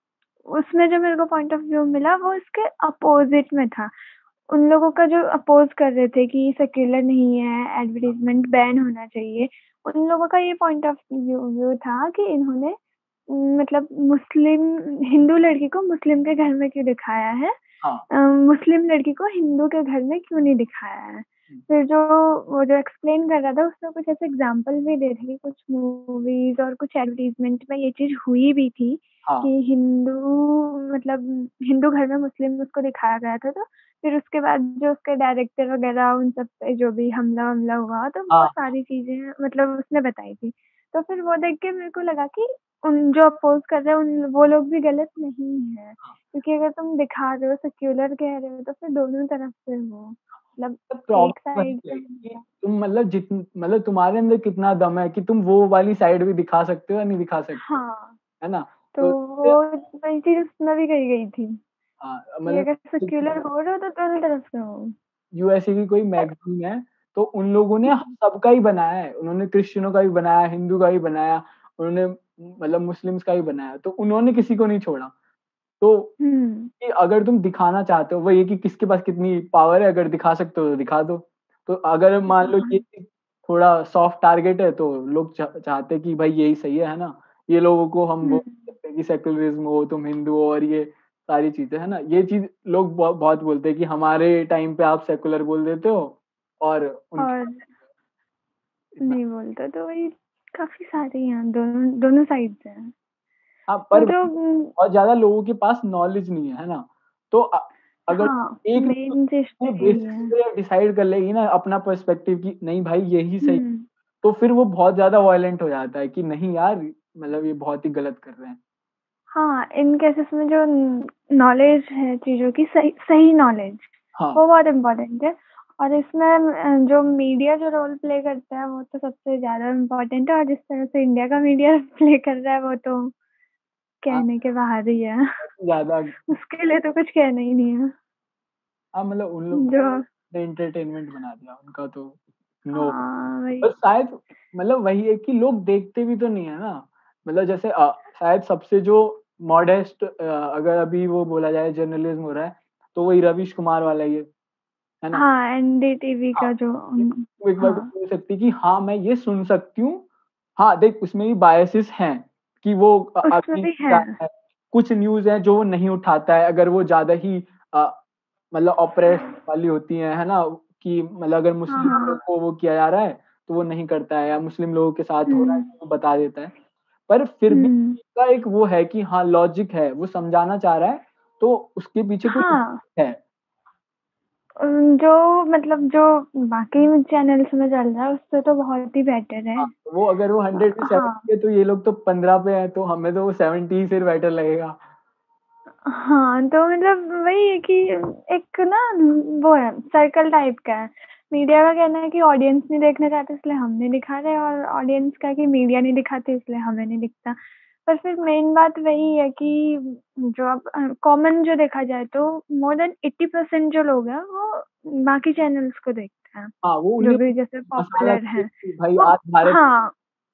उसमें जो मेरे को पॉइंट ऑफ व्यू मिला वो इसके अपोज़िट में था। उन लोगों का जो अपोज़ कर रहे थे कि सेक्युलर नहीं है, हाँ, एडवर्टाइज़मेंट बैन होना चाहिए, उन लोगों का ये पॉइंट ऑफ व्यू व्यू था कि इन्होंने उम, मतलब मुस्लिम हिंदू लड़की को मुस्लिम के घर में क्यों दिखाया है? हाँ। अ, मुस्लिम लड़की को हिंदू के घर में क्यों नहीं दिखाया है? हुँ, फिर जो वो जो एक्सप्लेन कर रहा था उसमें कुछ ऐसे एग्ज़ाम्पल भी दे थे कि कुछ मूवीज़ और कुछ एडवर्टाइज़मेंट में ये चीज़ हुई भी थी हाँ, कि हिंदू मतलब हिंदू घर में मुस्लिम उसको दिखाया गया था तो फिर उसके बाद जो उसके डायरेक्टर वग़ैरह उन सब पे जो भी हमला-वमला हुआ तो वो हाँ, सारी चीज़ें मतलब उसने बताई थी। तो फिर वो देख के मेरे को लगा कि उन जो अपोज़ कर रहे हैं उन वो लोग भी गलत नहीं हैं। हाँ। क्योंकि अगर तुम दिखा रहे हो, सेक्युलर कह रहे हो तो फिर दोनों तरफ से हो। मतलब तो एक प्रॉब्लम साइड वही से है कि मतलब तुम मतलब जित मतलब तुम्हारे अंदर कितना दम है कि तुम वो वाली साइड भी दिखा सकते हो या नहीं दिखा सकते, हाँ, है ना? तो तो वो वही चीज़ उसमें भी कही गई थी हाँ, कि मतलब अगर सेक्युलर हो रहे हो तो दोनों तरफ से हो। यूएसए की कोई मैगज़ीन है, तो उन लोगों ने सबका ही बनाया है। उन्होंने क्रिश्चियनों का भी बनाया, हिंदू का भी बनाया, उन्होंने मतलब मुस्लिम्स का भी बनाया, तो उन्होंने किसी को नहीं छोड़ा। तो हुँ, कि अगर तुम दिखाना चाहते हो, वही है कि किसके पास कितनी पावर है, अगर दिखा सकते हो तो दिखा दो। तो अगर मान लो ये हाँ, थोड़ा सॉफ्ट टारगेट है, तो लोग च चाहते हैं कि भाई यही सही है, है ना? ये लोगों को हम हुँ, बोल सकते हैं कि सेक्युलरिज़्म हो, तुम हिंदू हो और ये सारी चीज़ें, है ना? ये चीज़ लोग बहु बहुत बोलते हैं कि हमारे टाइम पे आप सेक्युलर बोल देते हो और उनके और टाइम पे इतना नहीं बोलते तो वही काफ़ी सारे हैं दोनों दोनों साइड से हैं। हाँ, तो पर जो वही उम, बहुत ज़्यादा लोगों के पास नॉलेज नहीं है, है ना? तो अ, अगर हाँ, एक मेन चीज़ तो ये यही बेसिस है। पे डिसाइड कर लेगी ना अपना पर्सपेक्टिव कि नहीं भाई यही सही, हुँ। तो फिर वो बहुत ज़्यादा वॉयलेंट हो जाता है कि नहीं यार मतलब ये बहुत ही गलत कर रहे हैं। हाँ, इन केसेस में जो नॉलेज है चीज़ों की सही सही नॉलेज, हाँ, वो बहुत इम्पोर्टेंट है और इसमें अ, जो मीडिया जो रोल प्ले करता है वो तो सबसे ज़्यादा इम्पोर्टेंट है और जिस तरह से इंडिया का मीडिया प्ले कर रहा है वो तो हाँ, कहने के बाहर ही है। बहुत ज़्यादा उसके लिए तो कुछ कहना ही नहीं है। हाँ, मतलब उन लोग जो ने एंटरटेनमेंट बना दिया उनका तो नो हाँ, वही। और शायद मतलब वही है कि लोग देखते भी तो नहीं है ना। मतलब जैसे अ, शायद सबसे जो मॉडेस्ट अ, अगर अभी वो बोला जाए जर्नलिज़्म हो रहा है, तो वही रवीश कुमार वाला ही है, है ना? हाँ, एनडीटीवी हाँ, का जो ये उम, तू एक बार को हाँ, बोल सकती है कि हाँ, मैं ये सुन सकती हूँ। हाँ, देख उसमें भी बायसेस हैं कि वो अ, उसमें अभी भी है। क्या है, कुछ न्यूज़ हैं जो वो नहीं उठाता है, अगर वो ज़्यादा ही अ, मतलब ऑप्रेस वाली होती हैं, है ना? कि मतलब अगर हाँ, मुस्लिम लोगों हाँ। को वो किया जा रहा है, तो वो नहीं करता है या मुस्लिम लोगों के साथ हो रहा है, हुँ, तो वो बता देता है। पर फिर भी हुँ। उसका एक वो है कि हाँ, लॉजिक है, वो समझाना चाह रहा है, तो उसके पीछे कोई हाँ। है। उम, जो मतलब जो बाकी चैनल्स में चल रहा है उससे तो बहुत ही बेटर है। हाँ, वो अगर वो अ, हंड्रेड में हाँ, सेवेंटी है तो ये लोग तो पंद्रह पे हैं, तो हमें तो वो सेवेंटी ही फिर बेटर लगेगा। हाँ, तो मतलब वही है कि एक ना वो है सर्कल टाइप का है। मीडिया का कहना है कि ऑडियंस नहीं देखना चाहते इसलिए हम नहीं दिखा रहे और ऑडियंस का कि मीडिया नहीं दिखाती इसलिए हमें नहीं दिखता। पर फिर मेन बात वही है कि जो अब अ, कॉमन जो देखा जाए तो मोर देन एटी परसेंट जो लोग हैं वो बाकी चैनल्स को देखते हैं, हाँ, वो जो उन्हें भी जैसे मसाला पॉपुलर चाहिए हैं। कि भाई वो आज भारत हाँ,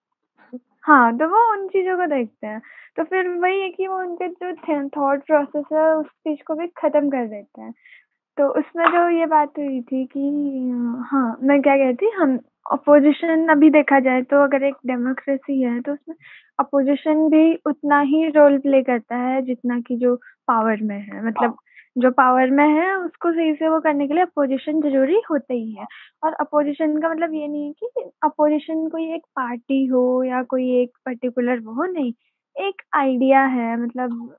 हाँ, तो वो उन चीज़ों को देखते हैं। तो फिर वही है कि वो उनके जो थ थॉट प्रोसेस है उस चीज़ को भी ख़त्म कर देते हैं। तो उसमें जो ये बात हुई थी कि अ, हाँ, मैं क्या कह रही थी हम अपोज़िशन अभी देखा जाए तो अगर एक डेमोक्रेसी है तो उसमें अपोज़िशन भी उतना ही रोल प्ले करता है जितना कि जो पावर में है। मतलब हाँ, जो पावर में है उसको सही से वो करने के लिए अपोज़िशन ज़रूरी होता ही है। और अपोज़िशन का मतलब ये नहीं है कि अपोज़िशन कोई एक पार्टी हो या कोई एक पर्टिकुलर वो हो, नहीं। एक आइडिया है मतलब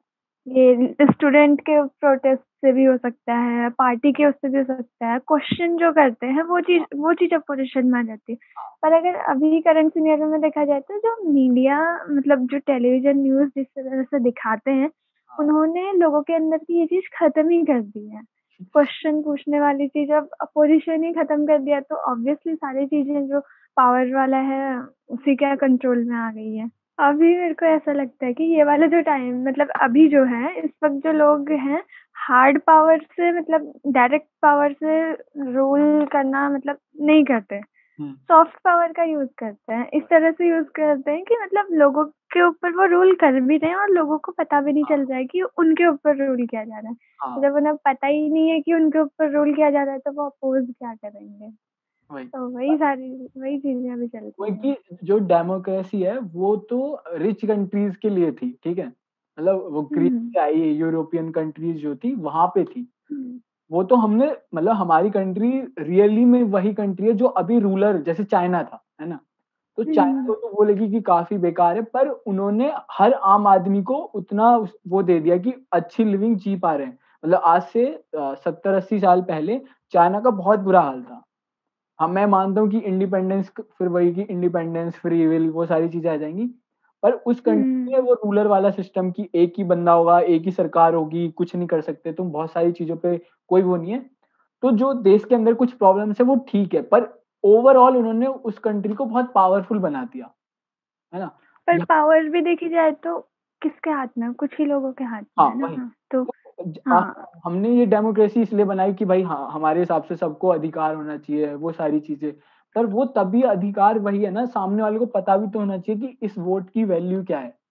ये स्टूडेंट के प्रोटेस्ट से भी हो सकता है, पार्टी के उससे भी हो सकता है। क्वेश्चन जो करते हैं वो चीज़ वो चीज़ अपोज़िशन में आ जाती है। पर अगर अभी करंट सिनेरियो में देखा जाए तो जो मीडिया मतलब जो टेलीविज़न न्यूज़ जिस तरह से दिखाते हैं, हाँ, उन्होंने लोगों के अंदर की ये चीज़ ख़त्म ही कर दी है। क्वेश्चन पूछने वाली चीज़ अब अपोज़िशन ही ख़त्म कर दिया तो ऑब्वियसली सारी चीज़ें जो पावर वाला है, उसी के कंट्रोल में आ गई है। अभी मेरे को ऐसा लगता है कि ये वाला जो टाइम मतलब अभी जो है, इस वक़्त जो लोग हैं, हार्ड पावर से मतलब डायरेक्ट पावर से रूल करना मतलब नहीं करते। हुँ, सॉफ्ट पावर का यूज़ करते हैं। इस तरह से यूज़ करते हैं कि मतलब लोगों के ऊपर वो रूल कर भी रहे हैं और लोगों को पता भी नहीं चल हाँ, रहा है कि उनके ऊपर रूल किया जा रहा है। हाँ, जब उन्हें पता ही नहीं है कि उनके ऊपर रूल किया जा रहा है, तो वो अपोज़ क्या करेंगे? वही। तो वही सारी वही चीज़ें अभी चलती वही हैं। कि जो डेमोक्रेसी है वो तो रिच कंट्रीज़ के लिए थी, ठीक है? मतलब वो ग्रीस हुँ, से आई यूरोपियन कंट्रीज़ जो थी वहाँ पे थी। हुँ। वो तो हमने मतलब हमारी कंट्री रियली में वही कंट्री है जो अभी रूलर जैसे चाइना था, है ना? तो चाइना हुँ, को तो बोलेगी कि काफ़ी बेकार है, पर उन्होंने हर आम आदमी को उतना उस वो दे दिया कि अच्छी लिविंग जी पा रहे हैं। मतलब आज से अ, सत्तर अस्सी साल पहले चाइना का बहुत बुरा हाल था। हाँ, मैं मानता हूँ कि इंडिपेंडेंस क फिर वही कि इंडिपेंडेंस, फ्री विल वो सारी चीज़ें आ जाएँगी। पर उस कंट्री में हुँ। वो रूलर वाला सिस्टम कि एक ही बंदा होगा, एक ही सरकार होगी, कुछ नहीं कर सकते तुम, बहुत सारी चीज़ों पे कोई वो नहीं है। तो जो देश के अंदर कुछ प्रॉब्लम्स है वो ठीक है, पर ओवरऑल उन्होंने उस कंट्री को बहुत पावरफुल बना दिया, है ना? पर यहाँ पावर भी देखी जाए तो किसके हाथ में है? कुछ ही लोगों के हाथ में हाँ, है वही। ना। तो तो ज अ, हाँ। हमने ये डेमोक्रेसी इसलिए बनाई कि भाई हाँ, हमारे हिसाब से सबको अधिकार होना चाहिए, वो सारी चीज़ें। पर वो तभी अधिकार वही है ना, सामने वाले को पता भी तो होना चाहिए कि इस वोट की वैल्यू क्या है,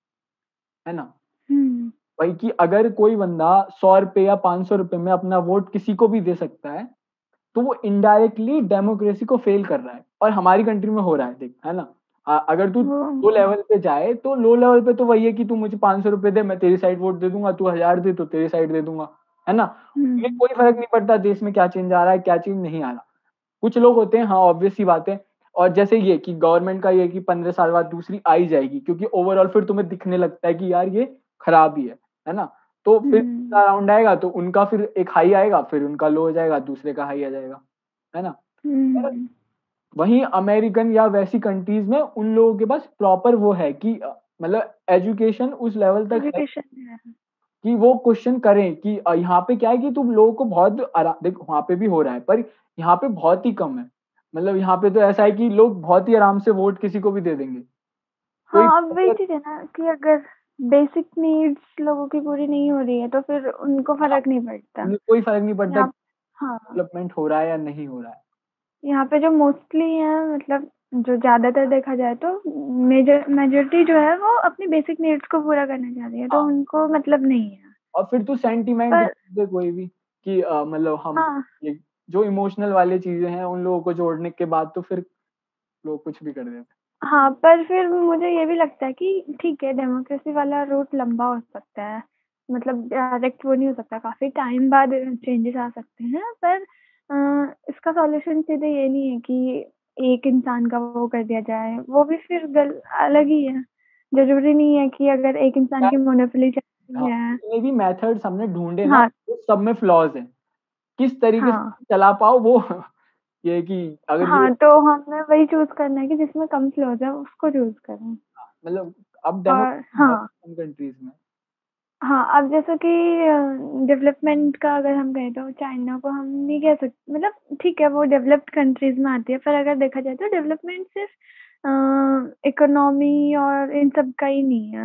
है ना? हुँ, वही कि अगर कोई बंदा ₹सौ रुपए या ₹पाँच सौ रुपए में अपना वोट किसी को भी दे सकता है, तो वो इनडायरेक्टली डेमोक्रेसी को फ़ेल कर रहा है और हमारी कंट्री में हो रहा है देख, है ना? अ, अगर तू वो लो लेवल पे जाए, तो लो लेवल पे तो वही है कि तू मुझे ₹पाँच सौ रुपए दे, मैं तेरी साइड वोट दे दूँगा, तू हज़ार दे तो तेरी साइड दे दूँगा, है ना? उन्हें हुँ, कोई फ़र्क नहीं पड़ता देश में क्या चेंज आ रहा है, क्या चेंज नहीं आ रहा। कुछ लोग होते हैं हाँ, ऑब्वियस सी बात है और जैसे ये कि गवर्नमेंट का ये है कि पंद्रह साल बाद दूसरी आ ही जाएगी क्योंकि ओवरऑल फिर तुम्हें दिखने लगता है कि यार ये खराब ही है, है ना? तो फिर हुँ, तीसरा राउंड आएगा तो उनका फिर एक हाई आएगा, फिर उनका लो हो जाएगा, दूसरे का हाई आ जाएगा, है ना? पर हुँ, वहीं अमेरिकन या वैसी कंट्रीज़ में उन लोगों के पास प्रॉपर वो है कि अ, मतलब एजुकेशन उस लेवल तक है एजुकेशन है। कि वो क्वेश्चन करें कि अ, यहाँ पे क्या है कि तुम लोगों को बहुत आरा देख वहाँ पे भी हो रहा है, पर यहाँ पे बहुत ही कम है। मतलब यहाँ पे तो ऐसा है कि लोग बहुत ही आराम से वोट किसी को भी दे देंगे। कोई हाँ, अब वही अगर चीज़ है ना कि अगर बेसिक नीड्स लोगों की पूरी नहीं हो रही है, तो फिर उनको हाँ, फ़र्क नहीं पड़ता। उन्हें कोई फ़र्क नहीं पड़ता यहाँ कि हाँ, डेवलपमेंट हो रहा है या नहीं हो रहा है। यहाँ पे जो मोस्टली है मतलब जो ज़्यादातर देखा जाए तो मेजर मेजॉरिटी जो है वो अपनी बेसिक नीड्स को पूरा करना चाह रही है, तो हाँ, उनको मतलब नहीं है। और फिर तो सेंटिमेंट पर दे कोई भी कि अ, मतलब हम हाँ। ये जो इमोशनल वाली चीज़ें हैं, उन लोगों को जोड़ने के बाद तो फिर लोग कुछ भी कर देते हैं। हाँ, पर फिर मुझे ये भी लगता है कि ठीक है, डेमोक्रेसी वाला रूट लंबा हो सकता है। मतलब डायरेक्ट वो नहीं हो सकता, काफ़ी टाइम बाद चेंजेस आ सकते हैं, पर अ, इसका सॉल्यूशन सीधे ये नहीं है कि एक इंसान का वो कर दिया जाए, वो भी फिर गल अलग ही है। ज़रूरी नहीं है कि अगर एक इंसान क्या की मोनोपोली चल रही हाँ, है। जितने भी मेथड्स हमने ढूँढे ना, हाँ, वो सब में फ्लॉज़ हैं। किस तरीके हाँ, से चला पाओ वो ये है कि अगर ये हाँ, तो हमें वही चूज़ करना है कि जिसमें कम फ्लॉज़ हैं, उसको चूज़ करें। मतलब अब और डेमोक्रेसी बहुत हाँ। कम कंट्रीज़ में। हाँ, अब जैसे कि अ, डेवलपमेंट का अगर हम कहें तो चाइना को हम नहीं कह सकते मतलब ठीक है वो डेवलप्ड कंट्रीज़ में आती है, पर अगर देखा जाए तो डेवलपमेंट सिर्फ़ अ, इकोनॉमी और इन सब का ही नहीं है।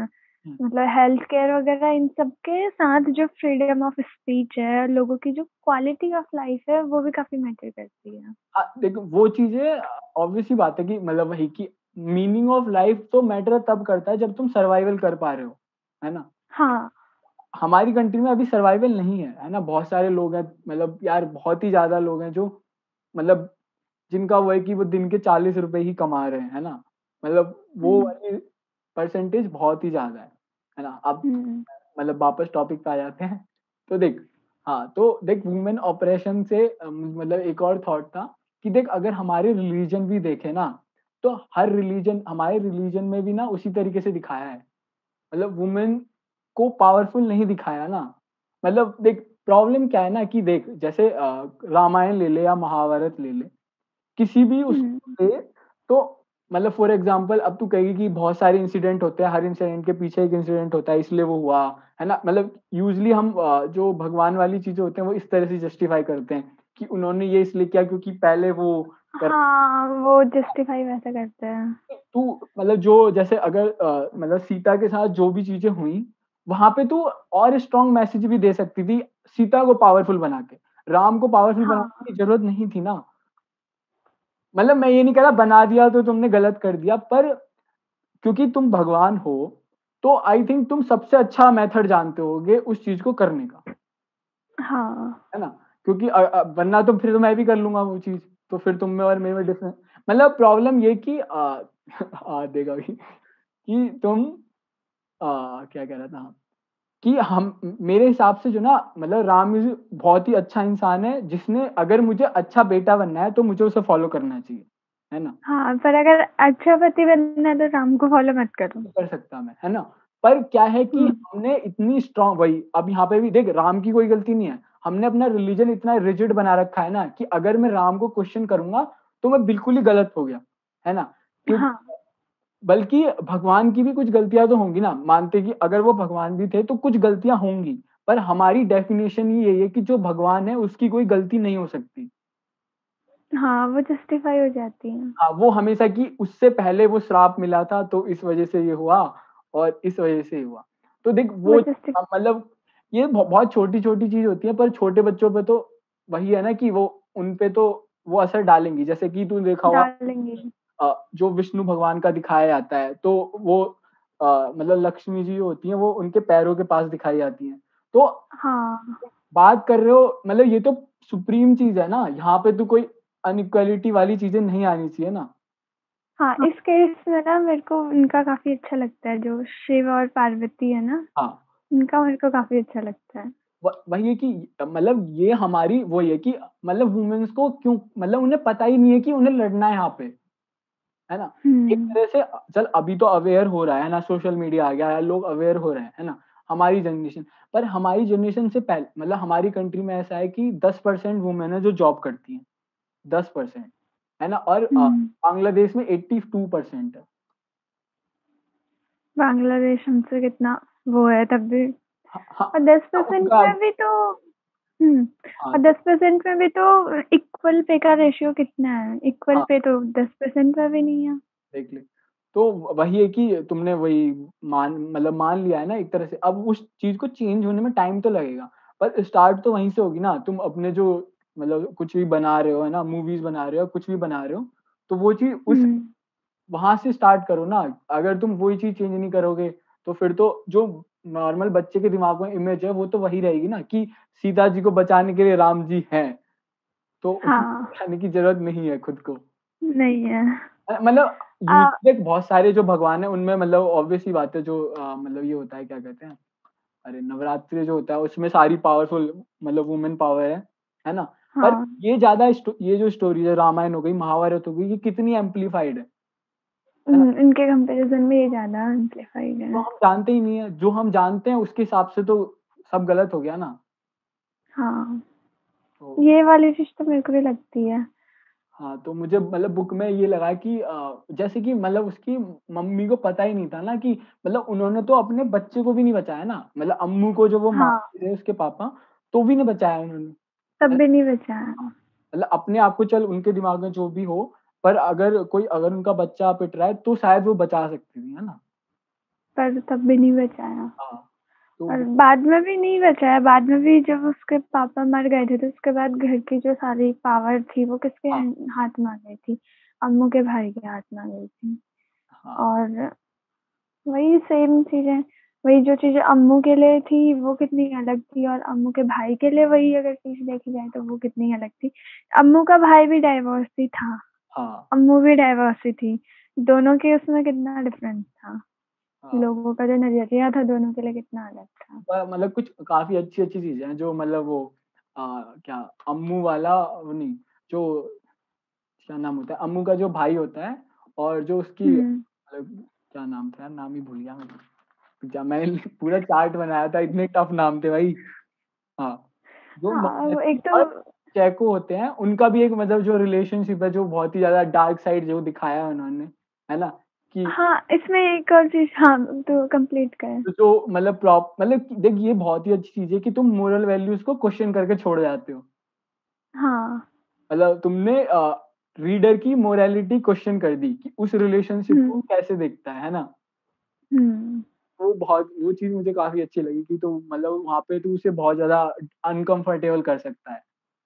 हुँ। मतलब हेल्थ केयर वगैरह इन सब के साथ जो फ्रीडम ऑफ स्पीच है, लोगों की जो क्वालिटी ऑफ लाइफ है, वो भी काफ़ी मैटर करती है। हाँ, देखो वो चीज़ें ऑब्वियस सी बात है कि मतलब वही कि मीनिंग ऑफ लाइफ तो मैटर तब करता है जब तुम सर्वाइवल कर पा रहे हो, है ना? हाँ, हमारी कंट्री में अभी सर्वाइवल नहीं है, है ना? बहुत सारे लोग हैं मतलब यार बहुत ही ज़्यादा लोग हैं जो मतलब जिनका वो है कि वो दिन के चालीस रुपए ही कमा रहे हैं, है ना? मतलब वो हुँ, वाली परसेंटेज बहुत ही ज़्यादा है, है ना? अब हुँ, मतलब वापस टॉपिक पे आ जाते हैं। तो देख हाँ, तो देख वुमेन ऑपरेशन से अ, मतलब एक और थॉट था कि देख अगर हमारे रिलीजन भी देखें ना, तो हर रिलीजन हमारे रिलीजन में भी ना उसी तरीके से दिखाया है। मतलब वुमेन को पावरफुल नहीं दिखाया ना। मतलब देख प्रॉब्लम क्या है ना कि देख जैसे अ, रामायण ले ले या महाभारत ले ले, किसी भी हुँ, उसको ले तो मतलब फॉर एग्ज़ाम्पल अब तू कहेगी कि बहुत सारे इंसिडेंट होते हैं, हर इंसिडेंट के पीछे एक इंसिडेंट होता है इसलिए वो हुआ, है ना? मतलब यूजुअली हम अ, जो भगवान वाली चीज़ें होते हैं वो इस तरह से जस्टिफाई करते हैं कि उन्होंने ये इसलिए किया क्योंकि पहले वो कर हाँ, वो जस्टिफाई वैसे करते हैं। तू मतलब जो जैसे अगर अ, मतलब सीता के साथ जो भी चीज़ें हुई, वहाँ पे तू और स्ट्रॉन्ग मैसेज भी दे सकती थी, सीता को पावरफुल बना के। राम को पावरफुल बनाने हाँ, की ज़रूरत नहीं थी ना। मतलब मैं ये नहीं कह रहा बना दिया तो तुमने गलत कर दिया, पर क्योंकि तुम भगवान हो, तो आई थिंक तुम सबसे अच्छा मेथड जानते होगे उस चीज़ को करने का, हाँ, है ना? क्योंकि अ अ, वरना तो फिर तो मैं भी कर लूँगा वो चीज़, तो फिर तुम में और मेरे में डिफरेंस मतलब प्रॉब्लम ये कि अ, आ देगा अभी कि तुम अ, क्या कह रहा था? कि हम मेरे हिसाब से जो ना मतलब राम इज़ बहुत ही अच्छा इंसान है, जिसने अगर मुझे अच्छा बेटा बनना है, तो मुझे उसे फ़ॉलो करना चाहिए, है ना? हाँ, पर अगर अच्छा पति बनना है तो राम को फॉलो मत करो। नहीं कर सकता मैं, है ना? पर क्या है कि हुँ, हमने इतनी स्ट्रॉन्ग वही अब यहाँ पे भी देख राम की कोई गलती नहीं है। हमने अपना रिलिजन इतना रिजिड बना रखा है ना कि अगर मैं राम को क्वेश्चन करूँगा, तो मैं बिल्कुल ही गलत हो गया, है ना? क्यों हाँ, बल्कि भगवान की भी कुछ गलतियाँ तो होंगी ना, मानते कि अगर वो भगवान भी थे तो कुछ गलतियाँ होंगी, पर हमारी डेफिनिशन ही यही है कि जो भगवान है उसकी कोई गलती नहीं हो सकती। हाँ, वो जस्टिफाई हो जाती हैं। हाँ, वो हमेशा कि उससे पहले वो श्राप मिला था तो इस वज़ह से ये हुआ और इस वज़ह से ये हुआ। तो देख वो वो जस्टिफ अ, मतलब ये ब बहुत छोटी-छोटी चीज़ होती है पर छोटे बच्चों पे तो वही है ना कि वो उन पे तो वो असर डालेंगी। जैसे कि तूने देखा होगा डालेंगे। अ, जो विष्णु भगवान का दिखाया जाता है तो वो अ, मतलब लक्ष्मी जी होती हैं वो उनके पैरों के पास दिखाई जाती हैं। तो हाँ, बात कर रहे हो मतलब ये तो सुप्रीम चीज़ है ना, यहाँ पे तो कोई अनइक्वालिटी वाली चीज़ें नहीं आनी चाहिए ना। हाँ, इस केस में ना मेरे को उनका काफ़ी अच्छा लगता है, जो शिव और पार्वती है ना, हाँ। उनका मेरे को काफ़ी अच्छा लगता है। व वही है कि मतलब ये हमारी वही है कि मतलब वुमेन्स को क्यों मतलब उन्हें पता ही नहीं है कि उन्हें लड़ना है यहाँ पे, है ना? एक हुँ, तरह से अ, चल अभी तो अवेयर हो रहा है ना, सोशल मीडिया आ गया है, लोग अवेयर हो रहे हैं, है ना? हमारी जनरेशन पर हमारी जनरेशन से पहले मतलब हमारी कंट्री में ऐसा है कि टेन परसेंट वुमेन है जो जॉब करती हैं, टेन परसेंट है ना? और अ, हुँ, बांग्लादेश में एटी टू परसेंट है। बांग्लादेश हमसे कितना वो है तब भी हाँ, हाँ, और दस हाँ, परसेंट उनका में भी तो हुँ, हाँ, और तो दस परसेंट में भी तो इक्वल पे का रेशियो कितना है? इक्वल हाँ। पे तो दस परसेंट में भी नहीं है। देख ले। तो वही है कि तुमने वही मान मतलब मान लिया है ना एक तरह से। अब उस चीज़ को चेंज होने में टाइम तो लगेगा, पर स्टार्ट तो वहीं से होगी ना। तुम अपने जो मतलब कुछ भी बना रहे हो, है ना? मूवीज़ बना रहे हो, कुछ भी बना रहे हो, तो वो चीज़ उस हुँ, वहाँ से स्टार्ट करो ना। अगर तुम वही चीज़ चेंज नहीं करोगे, तो फिर तो जो नॉर्मल बच्चे के दिमाग में इमेज है, वो तो वही रहेगी ना कि सीता जी को बचाने के लिए राम जी हैं, तो उनको हाँ, बचाने की ज़रूरत नहीं है खुद को। नहीं है। अ, मतलब अ, यूज़ देख बहुत सारे जो भगवान हैं उनमें मतलब ऑब्वियस सी बात है जो अ, मतलब ये होता है क्या कहते हैं, अरे नवरात्रि जो होता है उसमें सारी पावरफुल मतलब वुमेन पावर है, है ना? पर हाँ, ये ज़्यादा स्टो ये जो स्टोरीज़ है रामायण हो गई, महाभारत हो गई, ये कितनी एम्प्लीफाइड है, है ना? उम, इनके कंपैरिज़न में ये ज़्यादा एम्प्लीफाइड तो है। हम जानते ही नहीं है, जो हम जानते हैं उसके हिसाब से तो सब गलत हो गया ना। हाँ, तो ये वाली चीज़ तो मेरे को भी लगती है। हाँ, तो मुझे मतलब बुक में ये लगा कि अ, जैसे कि मतलब उसकी मम्मी को पता ही नहीं था ना कि मतलब उन्होंने तो अपने बच्चे को भी नहीं बचाया ना, मतलब अम्मू को जो वो हाँ, मारते थे उसके पापा, तो भी नहीं बचाया उन्होंने। तब है भी नहीं बचा है। मतलब अपने आप को चल उनके दिमाग में जो भी हो, पर अगर कोई अगर उनका बच्चा पिट रहा है, तो शायद वो बचा सकती थी, है ना? पर तब भी नहीं बचाया। हाँ, तो और वो बाद में भी नहीं बचाया, बाद में भी जब उसके पापा मर गए थे, तो उसके बाद घर की जो सारी पावर थी, वो किसके हाँ, हैंड हाथ में आ गई थी? अम्मू के भाई के हाथ में आ गई थी। हाँ, और वही सेम चीज़ें, वही जो चीज़ें अम्मू के लिए थी, वो कितनी अलग थी, और अम्मू के भाई के लिए वही अगर चीज़ देखी जाए, तो वो कितनी अलग थी। अम्मू का भाई भी डाइवोर्सी था, हाँ, अम्मू भी डाइवोर्सी थी। दोनों के उसमें कितना डिफरेंस था। हाँ। लोगों का जो नज़रिया था दोनों के लिए कितना अलग था। पर मतलब कुछ काफ़ी अच्छी-अच्छी चीज़ें हैं जो मतलब वो अ, क्या अम्मू वाला वो नहीं, जो क्या नाम होता है, अम्मू का जो भाई होता है और जो उसकी हुँ। मतलब क्या नाम था यार, नाम ही भूल गया मैं। क्या मैंने पूरा चार्ट बनाया था, इतने टफ नाम थे भाई। हाँ, जो हाँ, वो मम्मी एक तो और चैको होते हैं, उनका भी एक मतलब जो रिलेशनशिप है, जो बहुत ही ज़्यादा डार्क साइड जो दिखाया है उन्होंने, है ना? कि हाँ, इसमें एक और चीज़, हाँ, तो कंप्लीट करें। तो जो मतलब प्रॉप मतलब कि देख ये बहुत ही अच्छी चीज़ है कि तुम मोरल वैल्यूज़ को क्वेश्चन करके छोड़ जाते हो। हाँ। मतलब तुमने अ, रीडर की मोरालिटी क्वेश्चन कर दी कि उस रिलेशनशिप हुँ, को कैसे देखता है, है ना? हुँ। वो बहुत वो चीज़ मुझे काफ़ी अच्छी लगी कि तो मतलब वहाँ पे तू उसे बहुत ज़्यादा अनकंफर्टेबल कर सकता है।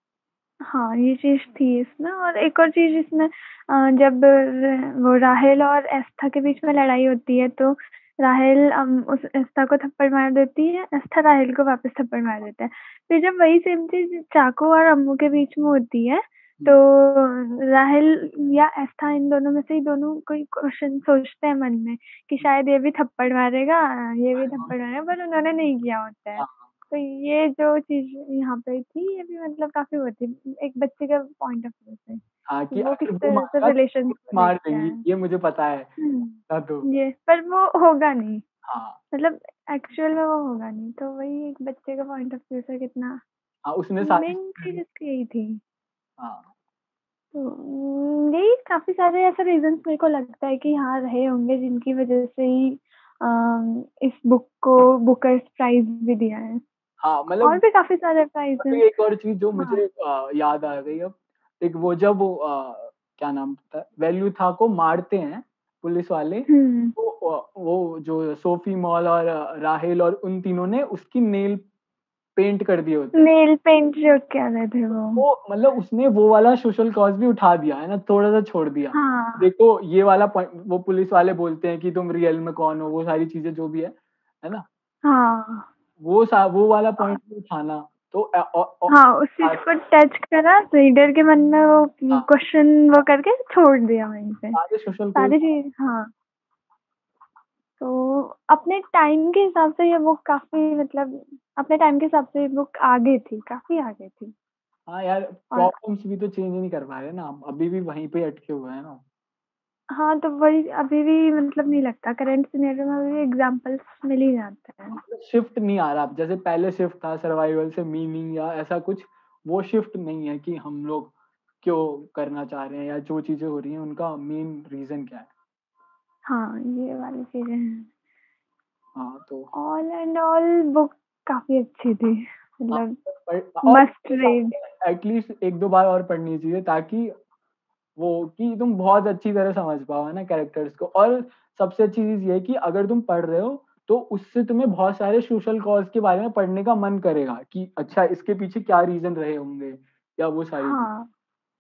हाँ, ये चीज़ थी इसमें, और एक और चीज़ इसमें, अ, जब र वो राहेल और एस्था के बीच में लड़ाई होती है, तो राहेल अम, उस एस्था को थप्पड़ मार देती है, एस्था राहेल को वापस थप्पड़ मार देता है। फिर जब वही सेम चीज़ चाकू और अम्मू के बीच में होती है, तो हुँ, राहेल या एस्था, इन दोनों में से ही दोनों कोई क्वेश्चन सोचते हैं मन में कि शायद ये भी थप्पड़ मारेगा, ये भी थप्पड़ मारेगा, पर उन्होंने नहीं किया होता है। हाँ, तो ये जो चीज़ यहाँ पे थी, ये भी मतलब काफ़ी वो थी, एक बच्चे के पॉइंट ऑफ व्यू से, हाँ, कि कि वो किस अगर वो तरह से मारेगा तो रिलेशंस वो को मार देखता देंगी, है। ये मुझे पता है। हुँ, हाँ, तो ये पर वो होगा नहीं, हाँ, मतलब एक्चुअल में वो होगा नहीं, तो वही एक बच्चे का पॉइंट ऑफ व्यू से कितना, हाँ, उसने सारी मेन चीज़ इसकी यही थी। हाँ, तो उम, यही काफ़ी सारे ऐसे रीज़न्स मेरे को लगता है कि हाँ, रहे होंगे, जिनकी वज़ह से ही अ, इस बुक को बुकर्स प्राइज़ भी दिया है। हाँ, और मतलब भी काफ़ी सारे प्राइज़ हैं। अभी एक और चीज़ जो हाँ। मुझे अ, याद आ गई अब, एक वो जब वो अ, क्या नाम था, वेल्यूथा को मारते हैं पुलिस वाले, हुँ। तो अ, वो जो सोफी मॉल और अ, राहेल और उन तीनों ने उसकी नेल पेंट कर दिए होते हैं। नेल पेंट जो क्या रहे थे वो। वो मतलब उसने वो वाला सोशल कॉज़ भी उठा दिया, है ना? थोड़ा-सा छोड़ दिया। हाँ, देखो ये वाला पॉइंट वो पुलिस वाले बोलते हैं कि तुम रियल में कौन हो, वो सारी चीज़ें जो भी है, है ना? हाँ। वो सा वो वाला अ, पॉइंट भी उठाना तो अ, औ औ हाँ, उस चीज़ को टच करा, रीडर के मन में वो हाँ, क्वेश्चन वो करके छोड़ दिया वहीं पे। सारे सोशल कॉज़ सारी चीज़, हाँ, तो अपने टाइम के हिसाब से ये बुक काफ़ी, मतलब अपने टाइम के हिसाब से ये बुक आगे थी, काफ़ी आगे थी। हाँ यार, और प्रॉब्लम्स भी तो चेंज ही नहीं कर पा रहे ना हम, अभी भी वहीं पे अटके हुए हैं ना। हाँ, तो वही अभी भी मतलब नहीं लगता, करंट सिनेरियो में अभी भी एग्ज़ाम्पल्स मिल ही जाते हैं। मतलब शिफ्ट नहीं आ रहा अब, जैसे पहले शिफ्ट था सर्वाइवल से मीनिंग या ऐसा कुछ, वो शिफ्ट नहीं है कि हम लोग क्यों करना चाह रहे हैं या जो चीज़ें हो रही हैं उनका मेन रीज़न क्या है। हाँ, ये वाली चीज़ें हैं। हाँ, तो ऑल एंड ऑल बुक काफ़ी अच्छी थी, हाँ, मतलब पर और मस्ट मेरे हिसाब रीड। से एटलीस्ट एक दो बार और पढ़नी चाहिए ताकि वो कि तुम बहुत अच्छी तरह समझ पाओ, है ना, कैरेक्टर्स को। और सबसे अच्छी चीज़ ये है कि अगर तुम पढ़ रहे हो, तो उससे तुम्हें बहुत सारे सोशल कॉज़ के बारे में पढ़ने का मन करेगा कि अच्छा इसके पीछे क्या रीज़न रहे होंगे या वो सारी चीज़। हाँ।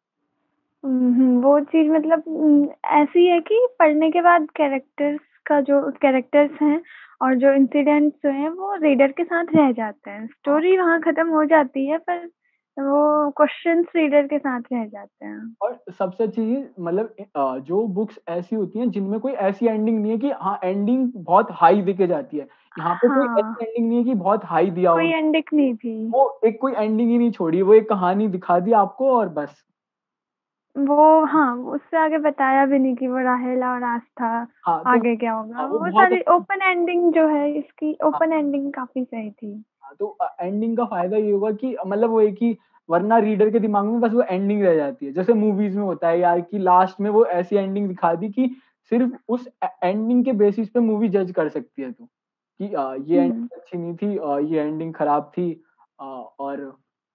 हुँ, हुँ, वो चीज़ मतलब उम, ऐसी है कि पढ़ने के बाद कैरेक्टर्स का जो कैरेक्टर्स हैं और जो इंसिडेंट्स जो हैं, वो रीडर के साथ रह जाते हैं। हाँ, स्टोरी वहाँ ख़त्म हो जाती है, पर वो क्वेश्चन्स रीडर के साथ रह जाते हैं। और सबसे अच्छी चीज़ मतलब अ, जो बुक्स ऐसी होती हैं जिनमें कोई ऐसी एंडिंग नहीं है कि हाँ, एंडिंग बहुत हाई देके जाती है। यहाँ पे कोई हाँ, ऐसी एंडिंग नहीं है कि बहुत हाई दिया हो। कोई एंडिंग नहीं थी। वो एक कोई एंडिंग ही नहीं छोड़ी, वो एक कहानी दिखा दी आपको और बस। वो हाँ, उससे आगे बताया भी नहीं कि वो राहेल और आस्था हाँ, तो आगे क्या होगा। हाँ, वो वो बहुत सारी अच्छी ओपन एंडिंग जो है इसकी, हाँ। ओपन एंडिंग काफ़ी सही थी। हाँ, तो अ, एंडिंग का फ़ायदा ये होगा कि मतलब वो है कि वरना रीडर के दिमाग में बस वो एंडिंग रह जाती है। जैसे मूवीज़ में होता है यार कि लास्ट में वो ऐसी एंडिंग दिखा दी कि सिर्फ़ उस ए एंडिंग के बेसिस पे मूवी जज कर सकती है तू, कि अ, ये हुँ, एंडिंग अच्छी नहीं थी अ, ये एंडिंग खराब थी अ, और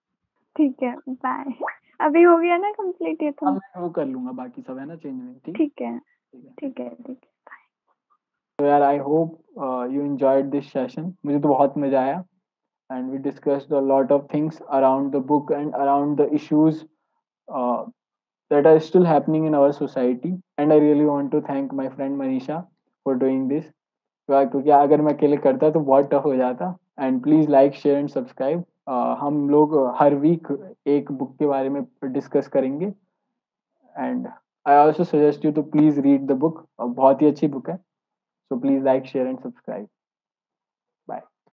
ठीक है, बाय। अभी हो गया ना कंप्लीट ये अब तो? मैं वो कर लूँगा बाकी सब है ना चेंज में, ठीक? ठीक है, ठीक है। ठीक है, ठीक है। तो यार I hope you enjoyed this session, मुझे तो बहुत मजा आया and we discussed a lot of things around the book and around the issues uh, that are still happening in our society. And I really want to thank my friend Manisha for doing this, क्योंकि अगर मैं अकेले करता तो बहुत tough हो जाता. And please like share and subscribe. हम लोग हर वीक एक बुक के बारे में डिस्कस करेंगे. And I also suggest you to please read the book, बहुत ही अच्छी बुक है. So please like share and subscribe.